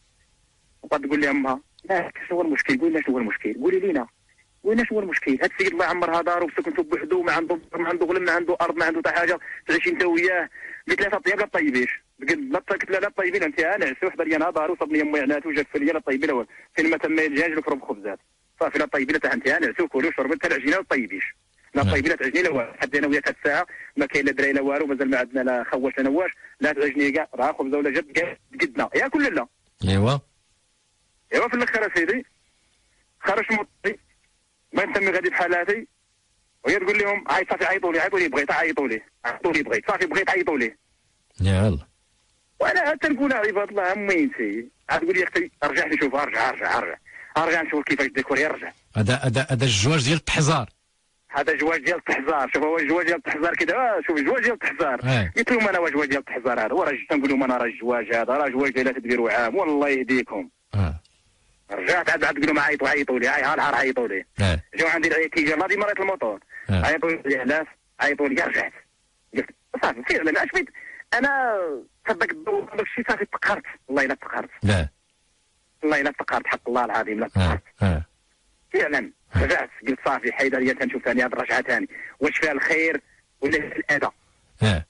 وقعدت تقول لي امها لا شنو هو المشكل؟ قولي لنا شنو هو المشكل؟ قولي لينا قولي شنو هو المشكل؟ هذا السيد الله يعمرها دارو وسكنتو بوحدو، ما عنده ما عنده غلم، ما عنده ارض، ما عنده حتى حاجه، تعيش انت وياه. قلت لها طيب لا طيبيش. قلت لها لا طيبين انت انا عسو حضر لي دارو صابني امي عناتو وجات فيا لا طيبي لا والو، فين ما تما الدجاج وكرب خبزات صافي لا طيبي لا انت انا عسو كلوا شربوا حتى العجينه لا طيبيش. لا طيبي لا تعجني لا والو، حتى انا وياك هاد الساعه ما كاين لا دراري لا والو، مازال ما عندنا لا خواش لا نواش، لا تعجني كاع راه خبزه ولا جد قدنا ياك ولا لا؟ ايوا ايوا في الاخر سيدي خرجت موطي ما نسمي غادي بحالاتي وهي تقول لهم عاي صافي عيطوا لي عيطوا لي بغيت عيطوا لي عيطوا لي بغيت صافي بغيت عيطوا لي. يلا وانا عاد تنقول عباد الله امين سي عاد تقول لي اختي ارجع نشوف ارجع ارجع ارجع ارجع نشوف كيفاش ديكوري ارجع. هذا هذا هذا الجواج ديال التحزار. هذا جواج ديال التحزار. شوف هو الجواج ديال التحزار كذا آه شوف الجواج ديال التحزار. قلت لهم انا واش جواج ديال التحزار هذا وراه تنقول لهم انا راه الجواج هذا راه جواج ديال تدبيروا عام والله يهديكم. اه رجعت عاد عاد تقول لهم عيطوا عيطوا لي هاي ها العار عيطوا لي. اه جاو عندي العيط كي جا ناضي مريت الموطور. آه. عيطوا لي علاش عيطوا لي رجعت. قلت صافي فعلا اش بغيت انا هذاك الضوء هذاك الشيء صافي تقهرت والله الا تقهرت. لا والله الا تقهرت حق الله العظيم لا تقهرت. اه اه فعلا رجعت قلت صافي حيدها لي تنشوف ثاني هاد الرجعه ثاني واش فيها الخير ولا في الاذى. اه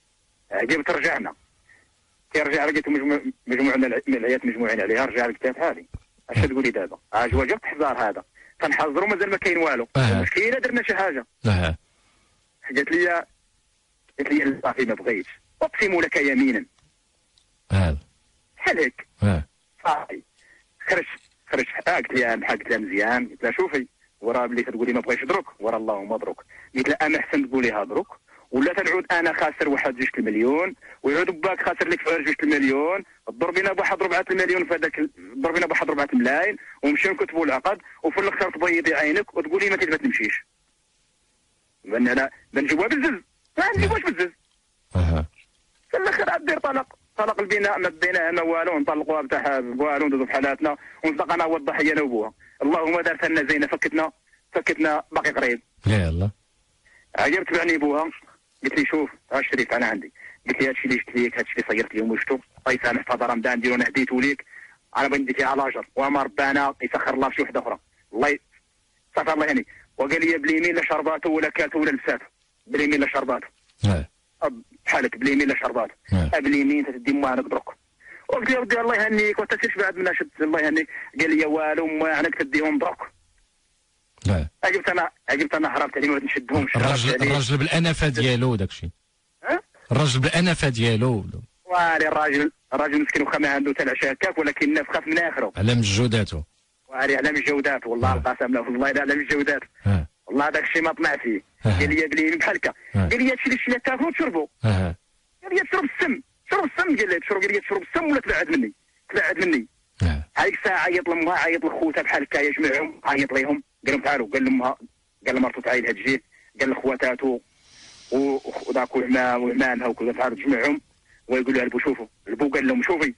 جبت رجعنا كيرجع لقيت مجموع مجموعه من العيات مجموعين عليها رجع الكتاب هذه اش تقولي دابا؟ ها جوا جاب التحزار هذا تنحضروا مازال ما كاين والو. آه. المشكله درنا شي حاجه. اه قالت لي قالت لي صافي ما بغيتش اقسم لك يمينا اه بحال هيك اه صافي خرج خرج آه قلت لها بحال قلت لها مزيان قلت لها شوفي وراه بلي تقولي ما بغيتش دروك وراه اللهم مبروك. قلت لها انا احسن تقوليها دروك ولا تنعود انا خاسر واحد جوج المليون ويعود باك خاسر لك في جوج المليون ضربينا بواحد ربعة المليون في هذاك ضربينا بواحد ربعة الملايين ومشيو نكتبوا العقد وفي الاخر تبيضي عينك وتقولي ما ما تمشيش. بان لا بنجيبوها بالزز ما نجيبوهاش بالزز. اها في الاخر عاد دير طلاق طلاق البناء ما بديناه ما والو نطلقوها بتاع والو ندوزو في حالاتنا ونصدق انا هو الضحيه انا وبوها. اللهم دارت لنا زينه فكتنا فكتنا باقي قريب. يلا عجبت بعني بوها قلت لي شوف ها الشريف انا عندي قلت لي هادشي اللي شفت ليك هادشي اللي صيرت اليوم وشفتو الله يسامح في رمضان نديرو انا هديتو ليك انا بغيت ندي فيها على الاجر وما ربنا يسخر الله في شي وحده اخرى الله ي... صافي الله يهني. وقال لي باليمين لا شرباته ولا كالته ولا لبساته باليمين لا شرباته اه بحالك باليمين لا شرباته باليمين تدي مالك درك. وقلت له ودي الله يهنيك وانت تسيرش بعد منا شد الله يهنيك. قال لي والو ما عنك تديهم درك. لا عجبت انا عجبت انا هربت عليه ما نشدهمش. الراجل الراجل بالانفه ديالو داك الشيء. ها الراجل بالانفه ديالو واري الراجل الراجل مسكين واخا ما عنده حتى العشاء هكاك ولكن الناس خاف من اخره على مجهوداته. واري على مجهودات والله القسم لا والله لا على مجهودات اه والله داك الشيء ما طمع فيه. قال لي بلي بحال هكا قال لي هادشي اللي شتي تاكلو تشربو. اه قال لي تشرب السم شرب السم قال لي تشرب قال لي تشرب السم ولا تبعد مني تبعد مني. اه هذيك الساعه عيط لامها عيط لخوتها بحال هكا يجمعهم عيط ليهم قال لهم تعالوا قال لامها قال لمرته تعايل هاد الجيل قال لخواتاتو وذاك وعمام وعمامها وكل تعالوا تجمعهم ويقول لها البو شوفوا البو قال لهم شوفي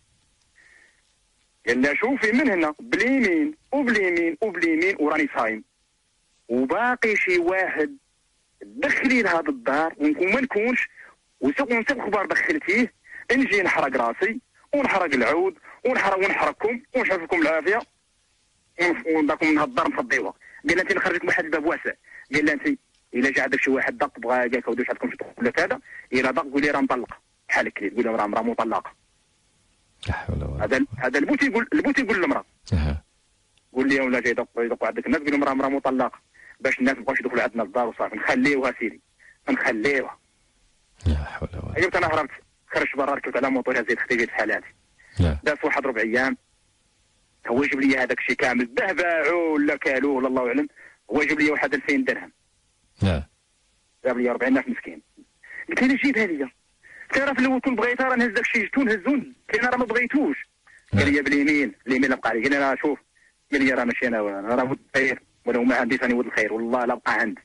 قال لها شوفي من هنا باليمين وباليمين وباليمين وراني صايم وباقي شي واحد دخلي لهذا الدار ونكون ما نكونش وسوق ونسوق خبار دخلتيه نجي نحرق راسي ونحرق العود ونحرق ونحرقكم ونشوف لكم العافيه ونضاكم من هاد الدار نفضيوها. قال انت نخرجك من واحد الباب واسع قال لها انت الا جا عندك شي واحد دق بغا قال لك ودوش عندكم شي ولا هذا الا دق قول لي راه مطلقه بحال هكا تقول لهم راه مراه مطلقه. لا حول ولا قوه. هذا هذا البوت يقول البوت يقول للمراه اها قول لي ولا جاي يدق يدق عندك الناس قول لهم راه مراه مطلقه باش الناس ما يبغوش يدخلوا عندنا الدار وصافي نخليوها سيدي نخليوها. لا حول ولا قوه. عجبت انا هربت خرجت برا ركبت على موطور زيد اختي جيت حالاتي. لا داز واحد ربع ايام هو يجيب لي هذاك الشيء كامل به باعوه ولا كالوه ولا الله اعلم هو يجيب لي واحد ألفين درهم. لا جاب لي أربعين ألف مسكين. قلت لها جيبها لي. قلت لها في الاول كون بغيتها راه نهز داك الشيء جبتو نهزو. قلت لها راه ما بغيتوش. قال لي باليمين اليمين بقى لي. قال لي راه شوف، قال لي راه ماشي انا راه ولد الخير ولا ما عندي ثاني ولد الخير والله لا بقى عندي.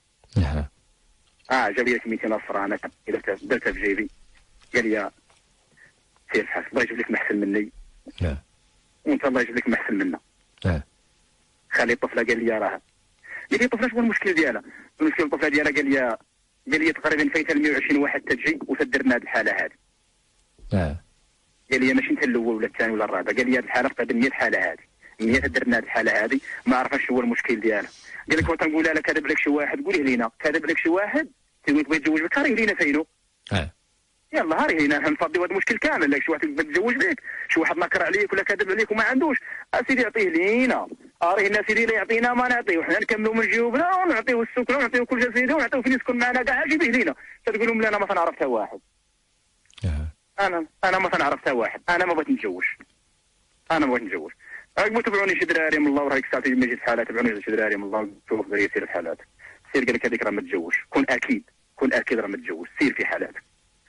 اه جاب لي مئتين الف فرانك درتها في جيبي. قال لي سير الحاج الله يجيب لك محسن مني. اه وانت الله يجيب لك محسن منا. اه خلي الطفله. قال لي راه قال لي الطفله شنو المشكل ديالها؟ المشكل الطفله ديالها قال لي قال لي تقريبا فايته مئة وعشرين واحد تجي وتدرنا هذه الحاله هذه. اه قال لي ماشي انت الاول ولا الثاني ولا الرابع. قال لي هذه الحاله تقريبا مئة حاله هذه مئة درنا هذه الحاله هذه ما عرفناش هو المشكل ديالها. قال لك وتنقولها لك كذب لك شي واحد قوليه لينا، كذب لك شي واحد تقول لك بغيت تزوج بك راه لينا فينو. اه يلا هاري هنا نفضيو هذا المشكل كامل. لك شي واحد يبغي يتزوج بك، شي واحد نكر عليك ولا كذب عليك وما عندوش، اسيدي يعطيه لينا. اريه الناس سيدي لا يعطينا ما نعطيو، حنا نكملوا من جيوبنا ونعطيو السكر ونعطيو كل شيء سيدي ونعطيو فين يسكن معنا كاع جيبيه لينا. تقول لهم لا انا ما تنعرف حتى واحد. اه انا انا ما تنعرف حتى واحد، انا ما بغيت نتزوج. انا ما بغيت نتزوج. راكم تبعوني شي دراري من الله وراك ساعتي ما جيت حالات تبعوني شي دراري من الله شوف غير يسير الحالات. سير قال لك هذيك راه ما تتزوج، كون اكيد كون اكيد راه ما تتزوج، سير في حالاتك.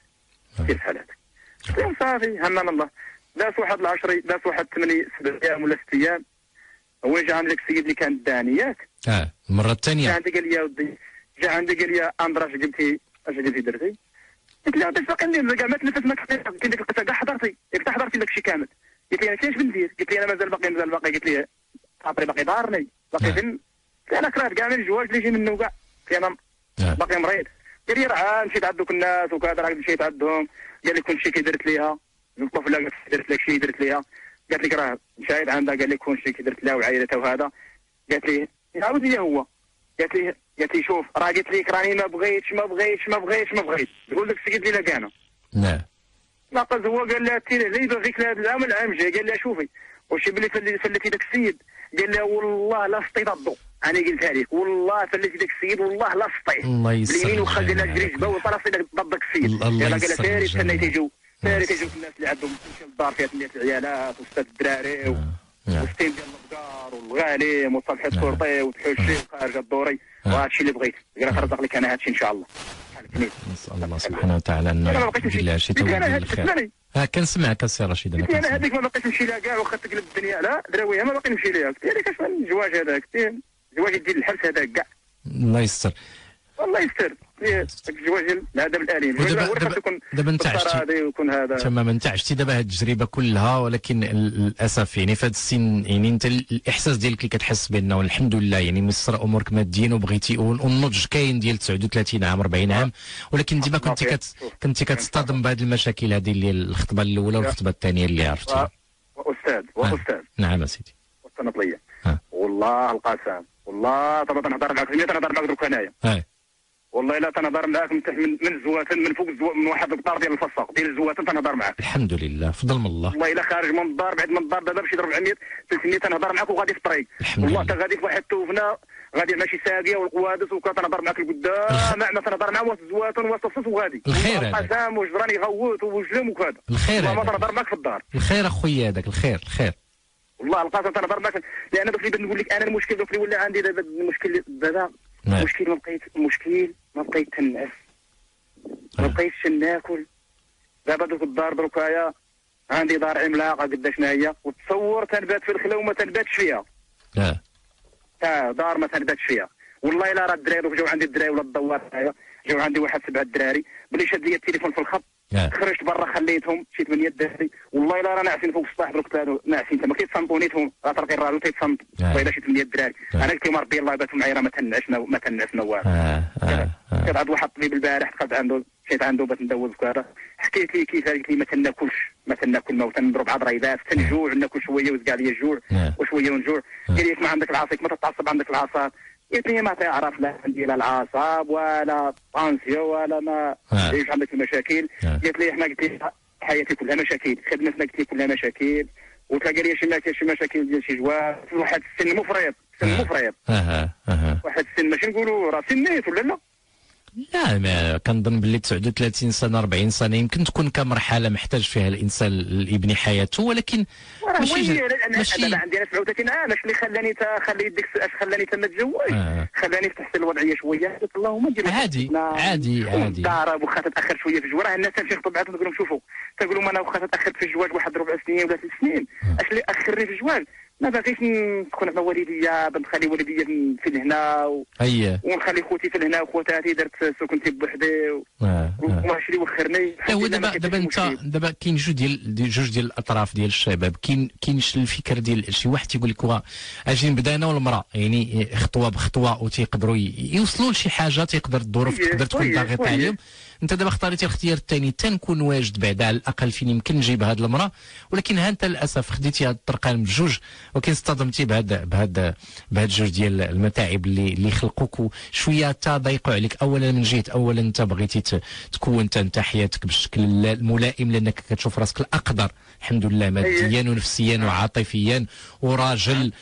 سير في حالاتك. قلت صافي همان الله. داس واحد العشرة داس واحد ثمانية سبع ايام ولا ست ايام. هو جا عند ذاك السيد اللي كان داني ياك. اه المره الثانيه جا عندي قال لي يا ودي، جا عندي قال لي اندرا اش قلتي اش قلتي درتي؟ قلت له باش باقي ندير كاع ما تنفس ما كنت قلت لك كاع حضرتي ياك حضرتي داك الشيء كامل. قلت لي انا كاينش بندير. قلت لي انا مازال باقي مازال باقي. قلت لي عطري باقي دارني باقي فين. قلت انا كرهت كاع من الجواز اللي يجي منه كاع. قلت انا باقي مريض. قال لي راه مشيت عند دوك الناس وكذا راه مشيت عندهم. قال لي كل شيء كي درت ليها الطفله قالت درت لك شيء درت ليها. قالت لك راه مشاهد عندها قال لك كل شيء كي درت لها وعائلتها وهذا. قالت لي عاود لي هو. قالت لي قالت لي شوف راه قلت لك راني ما بغيتش ما بغيتش ما بغيتش ما بغيتش. يقول لك سكت لي لا كان. نعم ناقص هو قال لها تي لا يبغيك لهذا العام العام جاي. قال لها شوفي واش بلي فلتي داك السيد. قال لها والله لا سطي ضدو. انا قلتها لك والله فلتي داك السيد والله لا سطي. الله يسر باليمين وخا قال لها جري جبا وطرف ضد داك السيد. الله قال لها سيري يسر تسنى تيجو سيري تيجو الناس اللي عندهم تمشي للدار فيها ثمانية العيالات وستة الدراري وستين ديال البقار والغاليم وصفحة كورطي وتحوشي وخارج الدوري وهذا الشيء اللي بغيت. قال خرج لك انا هذا الشيء ان شاء الله. نسال الله سبحانه وتعالى ان يجعل لها شي توفيق الخير. ها كنسمعك السي رشيد. انا انا هذيك ما باقيش نمشي لها كاع واخا تقلب الدنيا لا دراويها ما باقي نمشي لها. قلت لك اش من الزواج هذاك الزواج ديال الحبس هذاك كاع. الله يستر والله يستر. الزواج ديال الادب الاليم دابا دابا انت عشتي ويكون هذا تماما انت عشتي دابا هذه التجربه كلها ولكن للاسف يعني في هذا السن يعني انت الاحساس ديالك اللي كتحس بانه الحمد لله يعني ميسر امورك ماديا وبغيتي والنضج كاين ديال تسعة وثلاثين عام أربعين عام ولكن ديما كنتي كت كنتي كتصطدم بهذه المشاكل هذه اللي الخطبه الاولى والخطبه الثانيه اللي عرفتيها. واستاذ واستاذ نعم سيدي والتنطليه والله القسم والله طبعا تنهضر معاك ملي تنهضر معاك دوك انايا والله الا تنهضر معاك من من الزواتن من فوق الزواتن من واحد الدار ديال الفصاق ديال الزواتن تنهضر معاك. الحمد لله فضل من الله. والله الا خارج من الدار بعد من الدار دابا بشي أربعمية ثلاثمية تنهضر معاك وغادي في الطريق. والله حتى غادي في واحد التوفنا غادي ماشي ساقيه والقوادس وكتنهضر معاك لقدام ما تنهضر مع وسط الزواتن وسط الصوص وغادي. الخير هذاك. القسام وجران يغوت وجلم وكذا. الخير والله ما تنهضر معاك في الدار. الخير اخويا هذاك الخير الخير. والله القسم تنهضر معاك لان دوك اللي نقول لك انا المشكل دوك اللي ولا عندي دابا المشكل دابا المشكل ما بقيت المشكل ما بقيت تنعس ما بقيتش ناكل. دابا دوك الدار دروكايا عندي دار عملاقه قداش ما هي وتصور تنبات في الخلا وما تنباتش فيها. اه اه دار ما تنباتش فيها. والله الا راه الدراري دوك جاو عندي الدراري ولا الدوار هنايا جاو عندي واحد سبعه الدراري بلي شاد لي التليفون في الخط خرجت برا خليتهم شي ثمانيه الدراري والله الا راه ناعسين فوق السطح دروك ثلاثه ناعسين تما كيتصنطونيتهم غتلقي الراديو تيتصنط والله الا شي ثمانيه الدراري. انا قلت لهم ربي الله باتوا معايا راه ما تنعسنا ما تنعسنا والو. كان عند واحد الطبيب البارح دخلت عنده مشيت عنده باش ندوز كذا حكيت لي كيف قالت لي ما تناكلش ما تناكل ما تنضرب عضريبات تنجوع ناكل شويه وزكا لي الجوع وشويه ونجوع. قال لي ما عندك العصيك ما تتعصب عندك العصاب. قلت لي ما تعرف لا عندي لا العصاب ولا طانسيو ولا ما ليش عندك المشاكل. قلت لي احنا قلت لي حياتي كلها مشاكل خدمتنا قلت لي كلها مشاكل وتلقى لي شي مشاكل شي مشاكل ديال شي جوار في واحد السن مفرط سن مفرط اها اها واحد السن ماشي نقولوا راه سنيت ولا لا لا، ما كنظن باللي تسعة وثلاثين سنه أربعين سنه يمكن تكون كمرحله محتاج فيها الانسان يبني حياته، ولكن ماشي ماشي ماشي انا عندي انا سبعة وثلاثين عام. اش اللي خلاني تا خلي ديك اش خلاني تما نتزوج؟ آه. خلاني فتحت الوضعيه شويه، قلت اللهم ندير عادي عادي عادي. ضارب واخا تتاخر شويه في الجواز. راه الناس تمشي خطب بعضهم تقول لهم شوفوا، تقول لهم انا واخا تاخرت في الجواز واحد ربع سنين ولا ثلاث سنين، اش اللي اخرني في الجواز؟ ما باغيش نكون مع والديا، بنخلي والديا في الهنا و... اييه ونخلي خوتي في الهنا وخواتاتي درت سكنتي بوحدي و... آه. آه. وماشي اللي وخرني. هو دابا دابا انت دابا كاين جوج ديال جوج ديال الاطراف ديال الشباب. كاين كاين الفكر ديال شي واحد تيقول لك واه اجي نبدا انا والمراه، يعني خطوه بخطوه وتيقدروا يوصلوا لشي حاجه، تيقدر الظروف تقدر تكون ضاغطه عليهم. انت دابا اختاريتي الاختيار الثاني، تنكون واجد بعدا على الاقل فين يمكن نجيب هذه المراه، ولكن ها انت للاسف خديتي هاد الطرقان بجوج، ولكن اصطدمتي بهاد بهاد بهاد جوج ديال المتاعب اللي اللي خلقوك شويه حتى ضيقوا عليك. اولا من جهه اولا انت بغيتي تكون انت انت حياتك بالشكل الملائم، لانك كتشوف راسك الاقدر الحمد لله ماديا ونفسيا وعاطفيا وراجل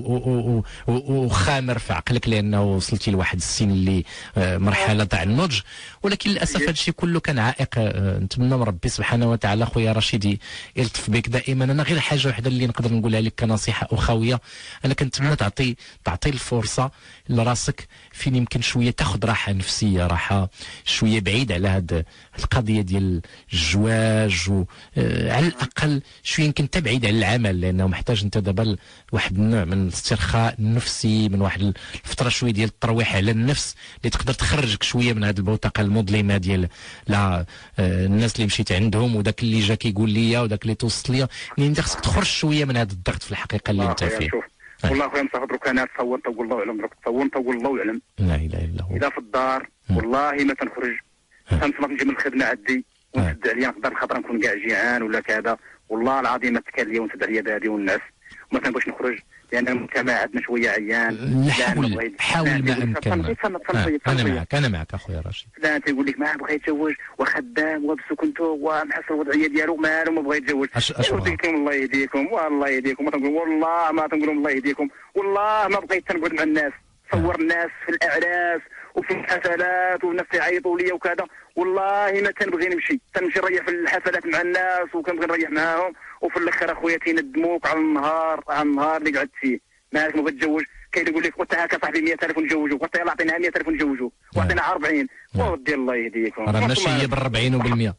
وخامر في عقلك، لانه وصلتي لواحد السن اللي مرحله تاع النضج. ولكن للاسف هذا الشيء كله كان عائق. نتمنى من ربي سبحانه وتعالى خويا رشيد يلطف بك دائما. انا غير حاجه وحده اللي نقدر نقولها لك كنصيحه اخويه، انا كنتمنى تعطي تعطي الفرصه لراسك فين يمكن شويه تاخذ راحه نفسيه، راحه شويه بعيد على هذه القضيه ديال الزواج، وعلى الاقل شويه يمكن تبعد على العمل، لانه محتاج انت دابا واحد النوع من الاسترخاء النفسي، من واحد الفتره شويه ديال الترويح على النفس اللي تقدر تخرجك شويه من هذه البوتقه المظلمه ديال لا آه الناس اللي مشيت عندهم وداك اللي جا كيقول لي وداك اللي توصل لي. يعني انت خصك تخرج شويه من هذا الضغط في الحقيقه اللي انت فيه. والله خويا مصطفى دروك انا تصور تقول الله اعلم، دروك تصور تقول الله اعلم لا اله الا هو. اذا في الدار والله ما تنخرج، تنصمت نجي من الخدمه عندي ونسد عليا، نقدر الخطره نكون كاع جيعان ولا كذا، والله العظيم ما تكال ليا ونسد عليا بادي والنعس وما تنبغيش نخرج، لان المجتمع عندنا شويه عيان. حاول حاول ما امكن. انا معك انا معك اخويا رشيد. لا تيقول لك ما بغى يتزوج وخدام وبسكنته ومحصل الوضعيه ديالو مالو ما بغى يتزوج. يهديكم الله يهديكم والله يهديكم، ما تنقول والله ما تنقولوا الله يهديكم، والله ما بغيت تنقعد مع الناس صور الناس في الاعراس وفي الحفلات والناس يعيطوا لي وكذا، والله ما تنبغي نمشي، تنمشي نريح في الحفلات مع الناس وكنبغي نريح معاهم، وفي الاخر اخويا كيندموك على النهار على النهار اللي قعدت فيه مالك ما بتزوج. كاين يقول لك قلت هكا صاحبي مية ألف ونجوجوك، قلت يلاه عطينا مية ألف ونجوجوك وعطينا أربعين. ودي الله يهديكم راه ماشي هي بالأربعين وبالمية.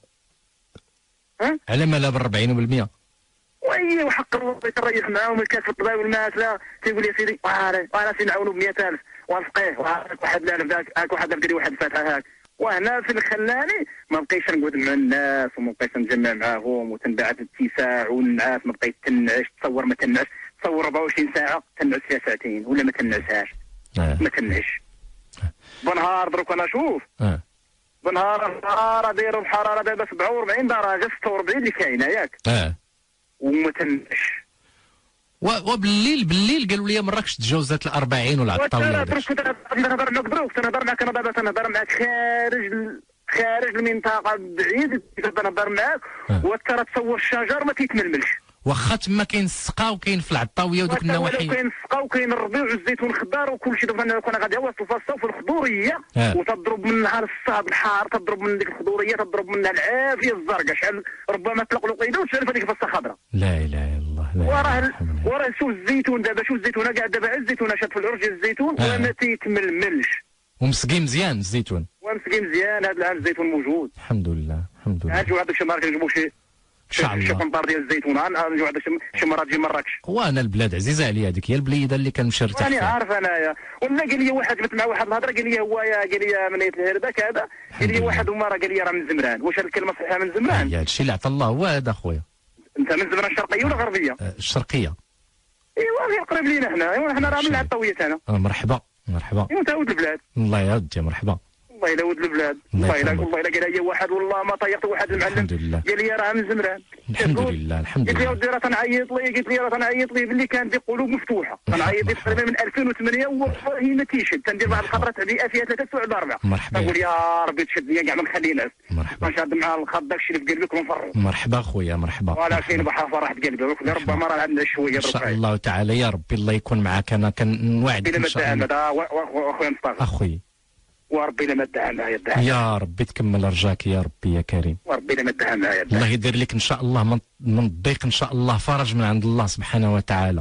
ها على ما لا بالأربعين وبالمية. وي وحق الله تريح معاهم الكاس في الطباء والماكله، تيقول يا سيدي وانا وانا سي نعاونو ب مية ألف ونسقيه واحد الألف ذاك هاك واحد الألف ديال واحد الفاتحه هاك. وهنا في الخلاني ما بقيتش نقعد مع الناس وما بقيتش نجمع معاهم وتنبعث الاتساع والنعاس، ما بقيت تنعش تصور ما تنعش، تصور أربعة وعشرين ساعه تنعس فيها ساعتين ولا ما تنعسهاش ما تنعش. بنهار دروك انا شوف بنهار الحراره دايره الحراره دابا سبعة وأربعين درجه ستة وأربعين اللي كاينه ياك اه وما تنعش. وبالليل بالليل قالوا لي ما راكش تجاوزات الأربعين ولا على الطاوله. كنت نهضر معاك دروك تنهضر معاك انا دابا تنهضر معاك خارج خارج المنطقه بعيد تنهضر معاك وترى تصور الشجر ما تيتململش، واخا تما كاين السقا وكاين في العطاويه ودوك النواحي كاين السقا وكاين الربيع والزيتون خضار وكل شيء. دابا كنا غادي وسط الفصه وفي الخضوريه وتضرب من نهار الصاد الحار، تضرب من ديك الخضوريه تضرب منها العافيه الزرقاء، شحال ربما تلقلق يدو وتشرف هذيك الفصه خضراء. لا اله الا الله. وراه وراه شوف الزيتون دابا شوف الزيتونه كاع دابا الزيتونه شاد في العرج ديال الزيتون وما تيتململش ومسقي مزيان الزيتون ومسقي مزيان. هذا العام الزيتون موجود الحمد لله الحمد لله. نجيو هذاك شي نهار كنجيبو شي ان شاء الله شي قنطار ديال الزيتون، نجيو هذاك شي مرات تجي مراكش. وانا البلاد عزيزه عليا هذيك هي البليده اللي كنمشي نرتاح فيها. انا عارف انايا. ولا قال لي واحد جبت مع واحد الهضره قال لي هو قال لي من الهرده كذا، قال لي واحد ومره قال لي راه من زمران. واش هذه الكلمه صحيحه من زمران؟ هذا الشيء اللي عطى الله هو هذا خويا. انت من زمران الشرقيه ولا غربيه؟ أه الشرقيه. ايوا غير قريب لينا حنا، ايوا حنا راه من العطاويه انا. اه مرحبا مرحبا. ايوا انت ولد البلاد. الله يعود مرحبا. والله الا ولد البلاد. والله الا والله الا قال لي واحد والله ما طيقت واحد المعلم قال لي راه من زمران. الحمد لله الحمد لله. قلت له ودي راه تنعيط لي قلت لي راه تنعيط لي باللي كان دي قلوب مفتوحه، تنعيط لي تقريبا من ألفين وثمانية والله ما تيشد، تندير بعض الخطرات هذه فيها ثلاثه سوايع ولا اربعه. مرحبا. نقول يا ربي تشد لي كاع ما نخلي ناس. مرحبا. نشاد مع الخط داك الشيء اللي في قلبك ونفرغ. مرحبا خويا مرحبا. ولكن بحال فرحة قلبي ربما راه عندنا شويه ان شاء الله تعالى. يا ربي الله يكون معك. انا كنوعدك ان شاء الله. اخويا مصطفى اخوي وربي لما دعا معايا دعا يا ربي تكمل رجاك يا ربي يا كريم. وربي لما دعا معايا دعا. الله يدير لك ان شاء الله من من الضيق ان شاء الله فرج من عند الله سبحانه وتعالى،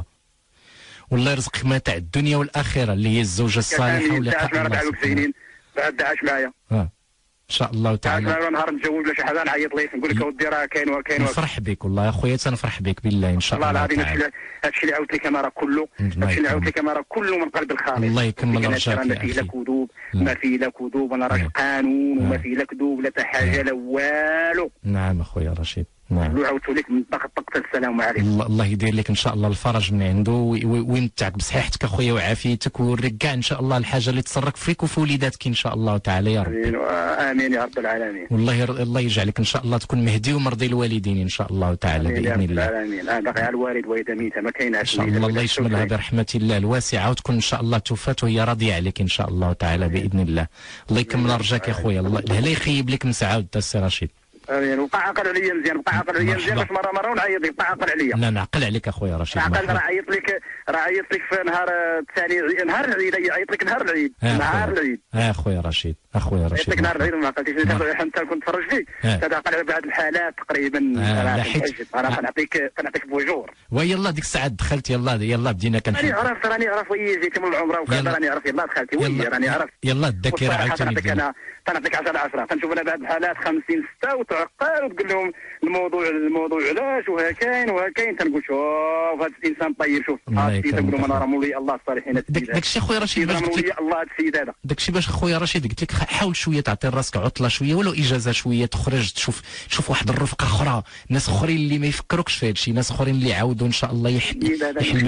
والله يرزقك متاع الدنيا والاخره اللي هي الزوجه الصالحه ولقاء الله سبحانه. بعد دعاش معايا اه ان شاء الله تعالى. دعاش نهار نتزوج ولا شي حاجه نعيط ليه نقول لك اودي راه كاين وكاين. نفرح بك والله يا خويا، تنفرح بك بالله ان شاء الله. والله العظيم هادشي اللي عاودت لك انا راه كله هادشي اللي عاودت لك انا راه كله من قلب الخالق. الله يكمل رجاك ما فيه لا كذوب ما فيه لا كذوب، انا راجل قانون وما فيه لا كذوب لا حتى حاجه لا والو. نعم اخويا رشيد، نعم. لو عاودت لك من طاقه طاقه السلام عليكم. الله, الله يدير لك ان شاء الله الفرج من عنده ويمتعك بصحتك اخويا وعافيتك، ويوريك كاع ان شاء الله الحاجه اللي تسرك فيك وفي وليداتك ان شاء الله تعالى يا ربي. امين امين يا رب العالمين. والله ير... الله يجعلك ان شاء الله تكون مهدي ومرضي الوالدين ان شاء الله تعالى باذن الله. امين. انا باقي على الوالد والده ميته ما كايناش ان شاء الله. الله يشملها برحمه الله الواسعه وتكون ان شاء الله توفات وهي راضيه عليك ان شاء الله تعالى باذن الله. الله يكمل رجاك يا خويا، الله لا يخيب لك مسعود السي رشيد. امين. وبقى عاقل عليا مزيان، بقى عاقل عليا مزيان باش مره مره ونعيط لك، بقى عاقل عليا. لا نعقل عليك اخويا رشيد. عاقل راه عيط لك راه عيط لك في نهار الثاني نهار العيد، عيط لك نهار العيد نهار العيد. اه اخويا رشيد اخويا رشيد عيط لك نهار العيد وما عقلتيش انت كنت تفرج فيك تتعقل على بعض الحالات تقريبا. لا حيت انا كنعطيك كنعطيك بوجور. ويلا ديك الساعه دخلت يلا يلا بدينا كنحل. راني عرفت راني عرف وي جيتي من العمره وكذا راني عرف يلا دخلتي وي راني عرفت. يلا الذاكره عاوتاني انا تنعطيك عشرة عشرة تنشوف انا بعض الحالات خمسين ستة وتعقل وتقول لهم الموضوع الموضوع علاش وها كاين وها كاين. تنقول شوف هذا الانسان طيب، شوف هذا السيد تقول لهم انا راه مولي الله الصالحين. داك الشيء خويا رشيد باش قلت لك الله هذا السيد هذا داك الشيء باش خويا رشيد قلت لك حاول شويه تعطي راسك عطله شويه ولو اجازه شويه، تخرج تشوف تشوف واحد الرفقه اخرى، ناس اخرين اللي ما يفكروكش في هذا الشيء، ناس اخرين اللي يعاودوا ان شاء الله يحلوا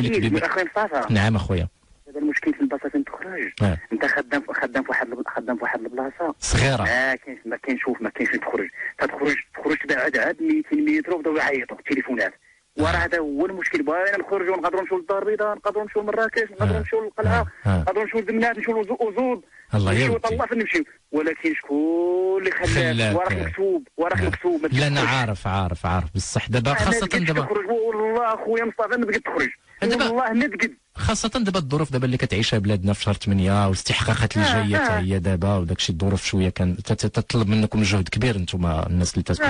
لك. نعم اخويا. هذا المشكل في البلاصه فين تخرج. آه. انت خدام خدام في واحد خدام في واحد البلاصه صغيره ما كاينش ما كاينش شوف ما كاينش فين تخرج. تخرج تخرج تبعد عاد ميتين متر وبداو يعيطوا التليفونات. وراه هذا هو المشكل. بغينا نخرجوا نقدروا نمشيو للدار البيضاء، نقدروا نمشيو لمراكش، نقدروا نمشيو للقلعه، نقدروا نمشيو لدمنات، نمشيو لأوزود، الله يودي الله فين نمشيو. ولكن شكون اللي خلاك؟ وراك مكتوب وراك مكتوب. لا انا عارف عارف عارف بصح دابا خاصه دابا تخرج والله اخويا مصطفى ما بقيت تخرج والله ما تقد، خاصة دابا الظروف دابا اللي كتعيشها بلادنا في شهر ثمانية والاستحقاقات اللي جاية حتى هي دابا وداك الشيء الظروف شوية كان تطلب منكم جهد كبير انتم الناس اللي تسكنوا.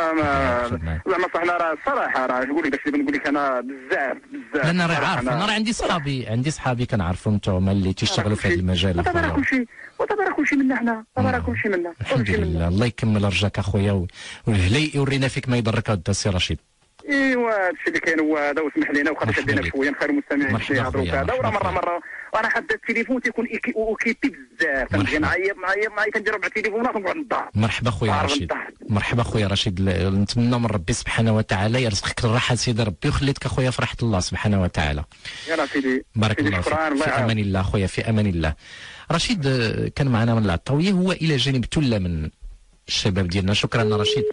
زعما صحنا راه الصراحة راه نقول لك داكشي اللي بنقول لك انا بزاف بزاف. انا راه عارف، انا راه عندي صحابي عندي صحابي كنعرفهم انتم اللي تيشتغلوا في هذا المجال. ودابا راه كلشي ودابا راه كلشي منا حنا، دابا راه كلشي منا. الحمد لله. الله يكمل رجاك اخويا والهلي يورينا فيك ما يضرك السي رشيد. ايوا هادشي اللي كاين هو هذا، واسمح لينا وخاطر شدينا شويه نخير المستمعين يهضروا في هذا. وراه مره مره وانا حتى التليفون تيكون اوكيبي بزاف، كنجي نعيط نعيط نعيط كندير اربع تليفونات ونقعد نضحك. مرحبا خويا رشيد، مرحبا خويا رشيد. نتمنى من ربي سبحانه وتعالى يرزقك الراحه سيدي ربي ويخليك اخويا في راحه الله سبحانه وتعالى. يلا سيدي بارك الله فيك. في امان الله خويا، في امان الله. رشيد كان معنا من العطاويه، هو الى جانب ثله من الشباب ديالنا. شكرا رشيد.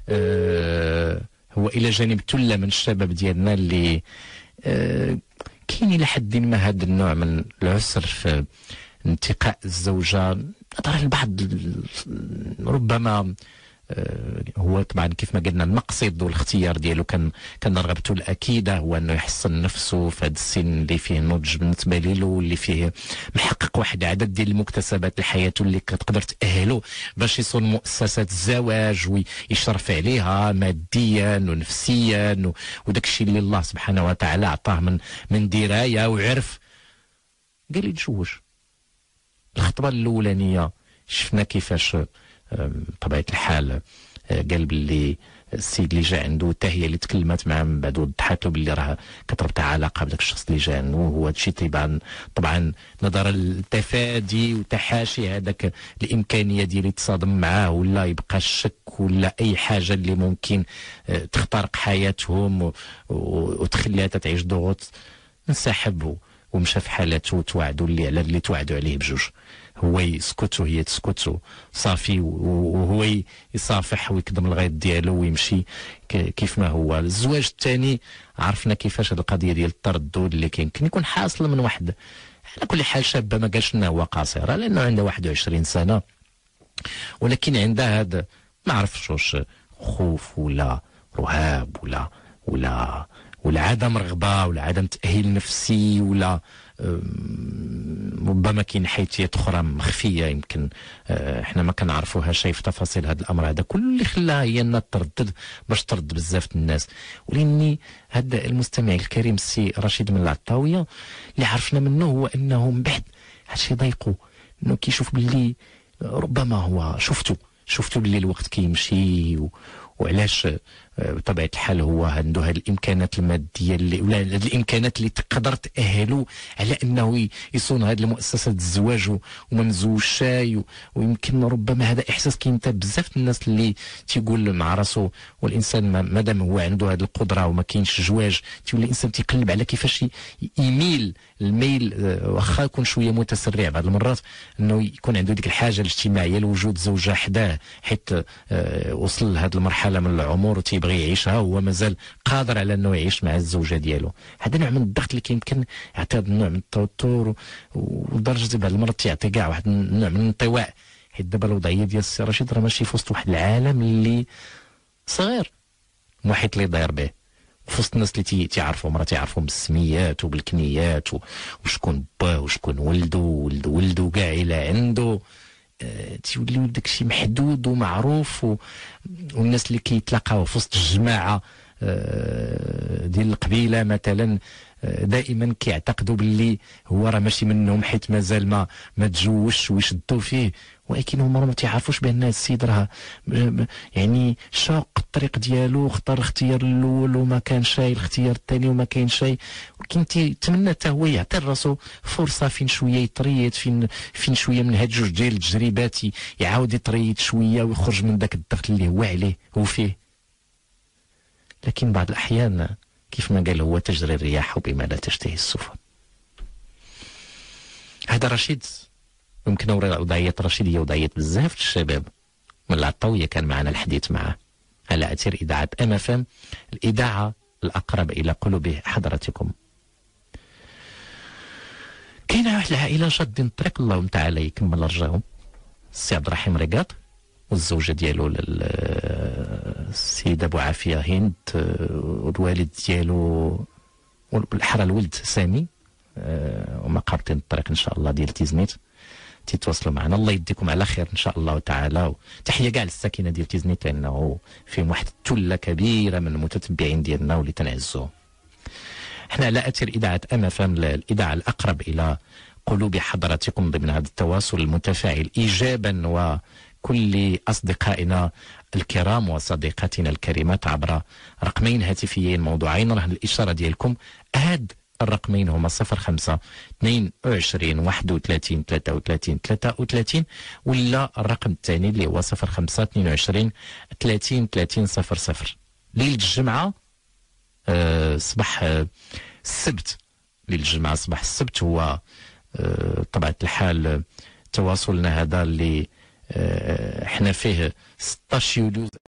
أه هو الى جانب ثله من الشباب ديالنا اللي أه كاين الى حد ما هذا النوع من العسر في انتقاء الزوجه نظرا لبعض ربما أه هو طبعا كيف ما قلنا المقصد والاختيار ديالو كان كان رغبته الاكيده هو انه يحسن نفسه في هذا السن اللي فيه نضج بالنسبه له، اللي فيه محقق واحد عدد ديال المكتسبات لحياته اللي كتقدر تاهله باش يصون مؤسسات الزواج ويشرف عليها ماديا ونفسيا وداك الشيء اللي الله سبحانه وتعالى عطاه من من درايه وعرف. قال لي تزوج. الخطبه الاولانيه شفنا كيفاش بطبيعه الحال قال باللي السيد اللي جا عنده حتى هي اللي تكلمت معاه من بعد وضحت له باللي راه كتربط علاقه بداك الشخص اللي جا عنده، وهو هادشي تيبان طبعا نظرا للتفادي وتحاشي هذاك الامكانيه ديال يتصادم معاه ولا يبقى الشك ولا اي حاجه اللي ممكن تخترق حياتهم وتخليها تعيش ضغوط. انسحب ومشى في حالته وتوعدوا اللي على اللي توعدوا عليه بجوج، هو يسكت وهي تسكت صافي، وهو يصافح ويكدم الغيط ديالو ويمشي كيف ما هو. الزواج الثاني عرفنا كيفاش هذه القضيه ديال التردد اللي كيمكن يكون حاصل من واحد على كل حال شابه ما قالش انها هو قاصره لانه عندها واحد وعشرين سنه، ولكن عندها هذا ما عرفتش واش خوف ولا رهاب ولا ولا ولا عدم رغبه ولا عدم تاهيل نفسي ولا ربما كاين حيثيات اخرى مخفيه يمكن احنا ما كنعرفوهاش في تفاصيل هذا الامر هذا كل اللي خلاها هي انها تردد باش ترد بزاف الناس. ولاني هذا المستمع الكريم السي رشيد من العطاويه اللي عرفنا منه هو انه من بعد هادشي ضايقو، انه كيشوف باللي ربما هو شفتو شفتو باللي الوقت كيمشي و... وعلاش بطبيعه الحال هو عنده هذه الامكانات الماديه اللي ولا هذه الامكانات اللي تقدر تاهلوا على انه يصون هذه المؤسسات الزواج وما مزوج شاي، ويمكن ربما هذا احساس كاين حتى بزاف الناس اللي تيقول مع راسو، والانسان مادام هو عنده هذه القدره وما كاينش زواج تولي الانسان تيقلب على كيفاش يميل الميل واخا يكون شويه متسرع بعض المرات انه يكون عنده ديك الحاجه الاجتماعيه لوجود زوجه حداه، حيت وصل لهذه المرحله من العمر وتيبغي يعيشها وهو مازال قادر على انه يعيش مع الزوجه ديالو. هذا نوع من الضغط اللي كيمكن يعطي هذا النوع من التوتر، ولدرجه بعض المرات تيعطي كاع واحد النوع من الانطواء، حيت دابا الوضعيه ديال السي رشيد راه ماشي في وسط واحد العالم اللي صغير، المحيط اللي داير به في وسط الناس اللي تيعرفوا راه تيعرفوا بالسميات وبالكنيات وشكون باه وشكون ولده ولد ولده كاع الى عنده، تيوليو داكشي محدود ومعروف، و... والناس اللي كيتلاقاو في وسط الجماعه ديال القبيله مثلا دائما كيعتقدوا باللي هو راه ماشي منهم حيت مازال ما ما تزوجش ويشدوا فيه، ولكن هما ما تيعرفوش بان السيد راه يعني شاق الطريق ديالو، اختار الاختيار الاول وما كان شاي، الاختيار الثاني وما كاين شاي، ولكن تيتمنى حتى هو يعطي راسو فرصه فين شويه يطريد، فين فين شويه من هاد جوج ديال التجربات يعاود يطريد شويه ويخرج من ذاك الضغط اللي هو عليه وفيه. لكن بعض الاحيان كيف ما قال هو تجري الرياح بما لا تشتهي السفن. هذا رشيد يمكن وضعية رشيد هي وضعية بزاف الشباب من العطاوية، كان معنا الحديث معه على أثير إذاعة أم اف ام، الإذاعة الأقرب إلى قلوب حضرتكم. كاينة واحد العائلة شادين الطريق اللهم تعالى يكمل رجاهم، السي عبد الرحيم ريقاط والزوجة ديالو السيد أبو عافية هند، والوالد ديالو بالأحرى الولد سامي، وما قابطين الطريق إن شاء الله ديال تيزنيت، تيتواصلوا معنا. الله يديكم على خير إن شاء الله تعالى، وتحية كاع للساكنة ديال تيزنيت لأنه فيهم واحد التلة كبيرة من المتتبعين ديالنا واللي تنعزوهم. احنا على أثير إذاعة أم اف ام، الإذاعة الأقرب إلى قلوب حضراتكم ضمن هذا التواصل المتفاعل إيجابا و كل أصدقائنا الكرام وصديقاتنا الكريمات عبر رقمين هاتفيين موضوعين، رهن الإشارة ديالكم هاد الرقمين هما صفر خمسة اثنين وعشرين واحد وثلاثين ثلاثة وثلاثين ثلاثة وثلاثين، ولا الرقم الثاني اللي هو صفر خمسة اثنين وعشرين ثلاثين ثلاثين صفر صفر. ليلة الجمعة أه صباح أه السبت، ليلة الجمعة صباح السبت هو أه طبعا الحال تواصلنا هذا اللي احنا فيه ستة عشر يوليو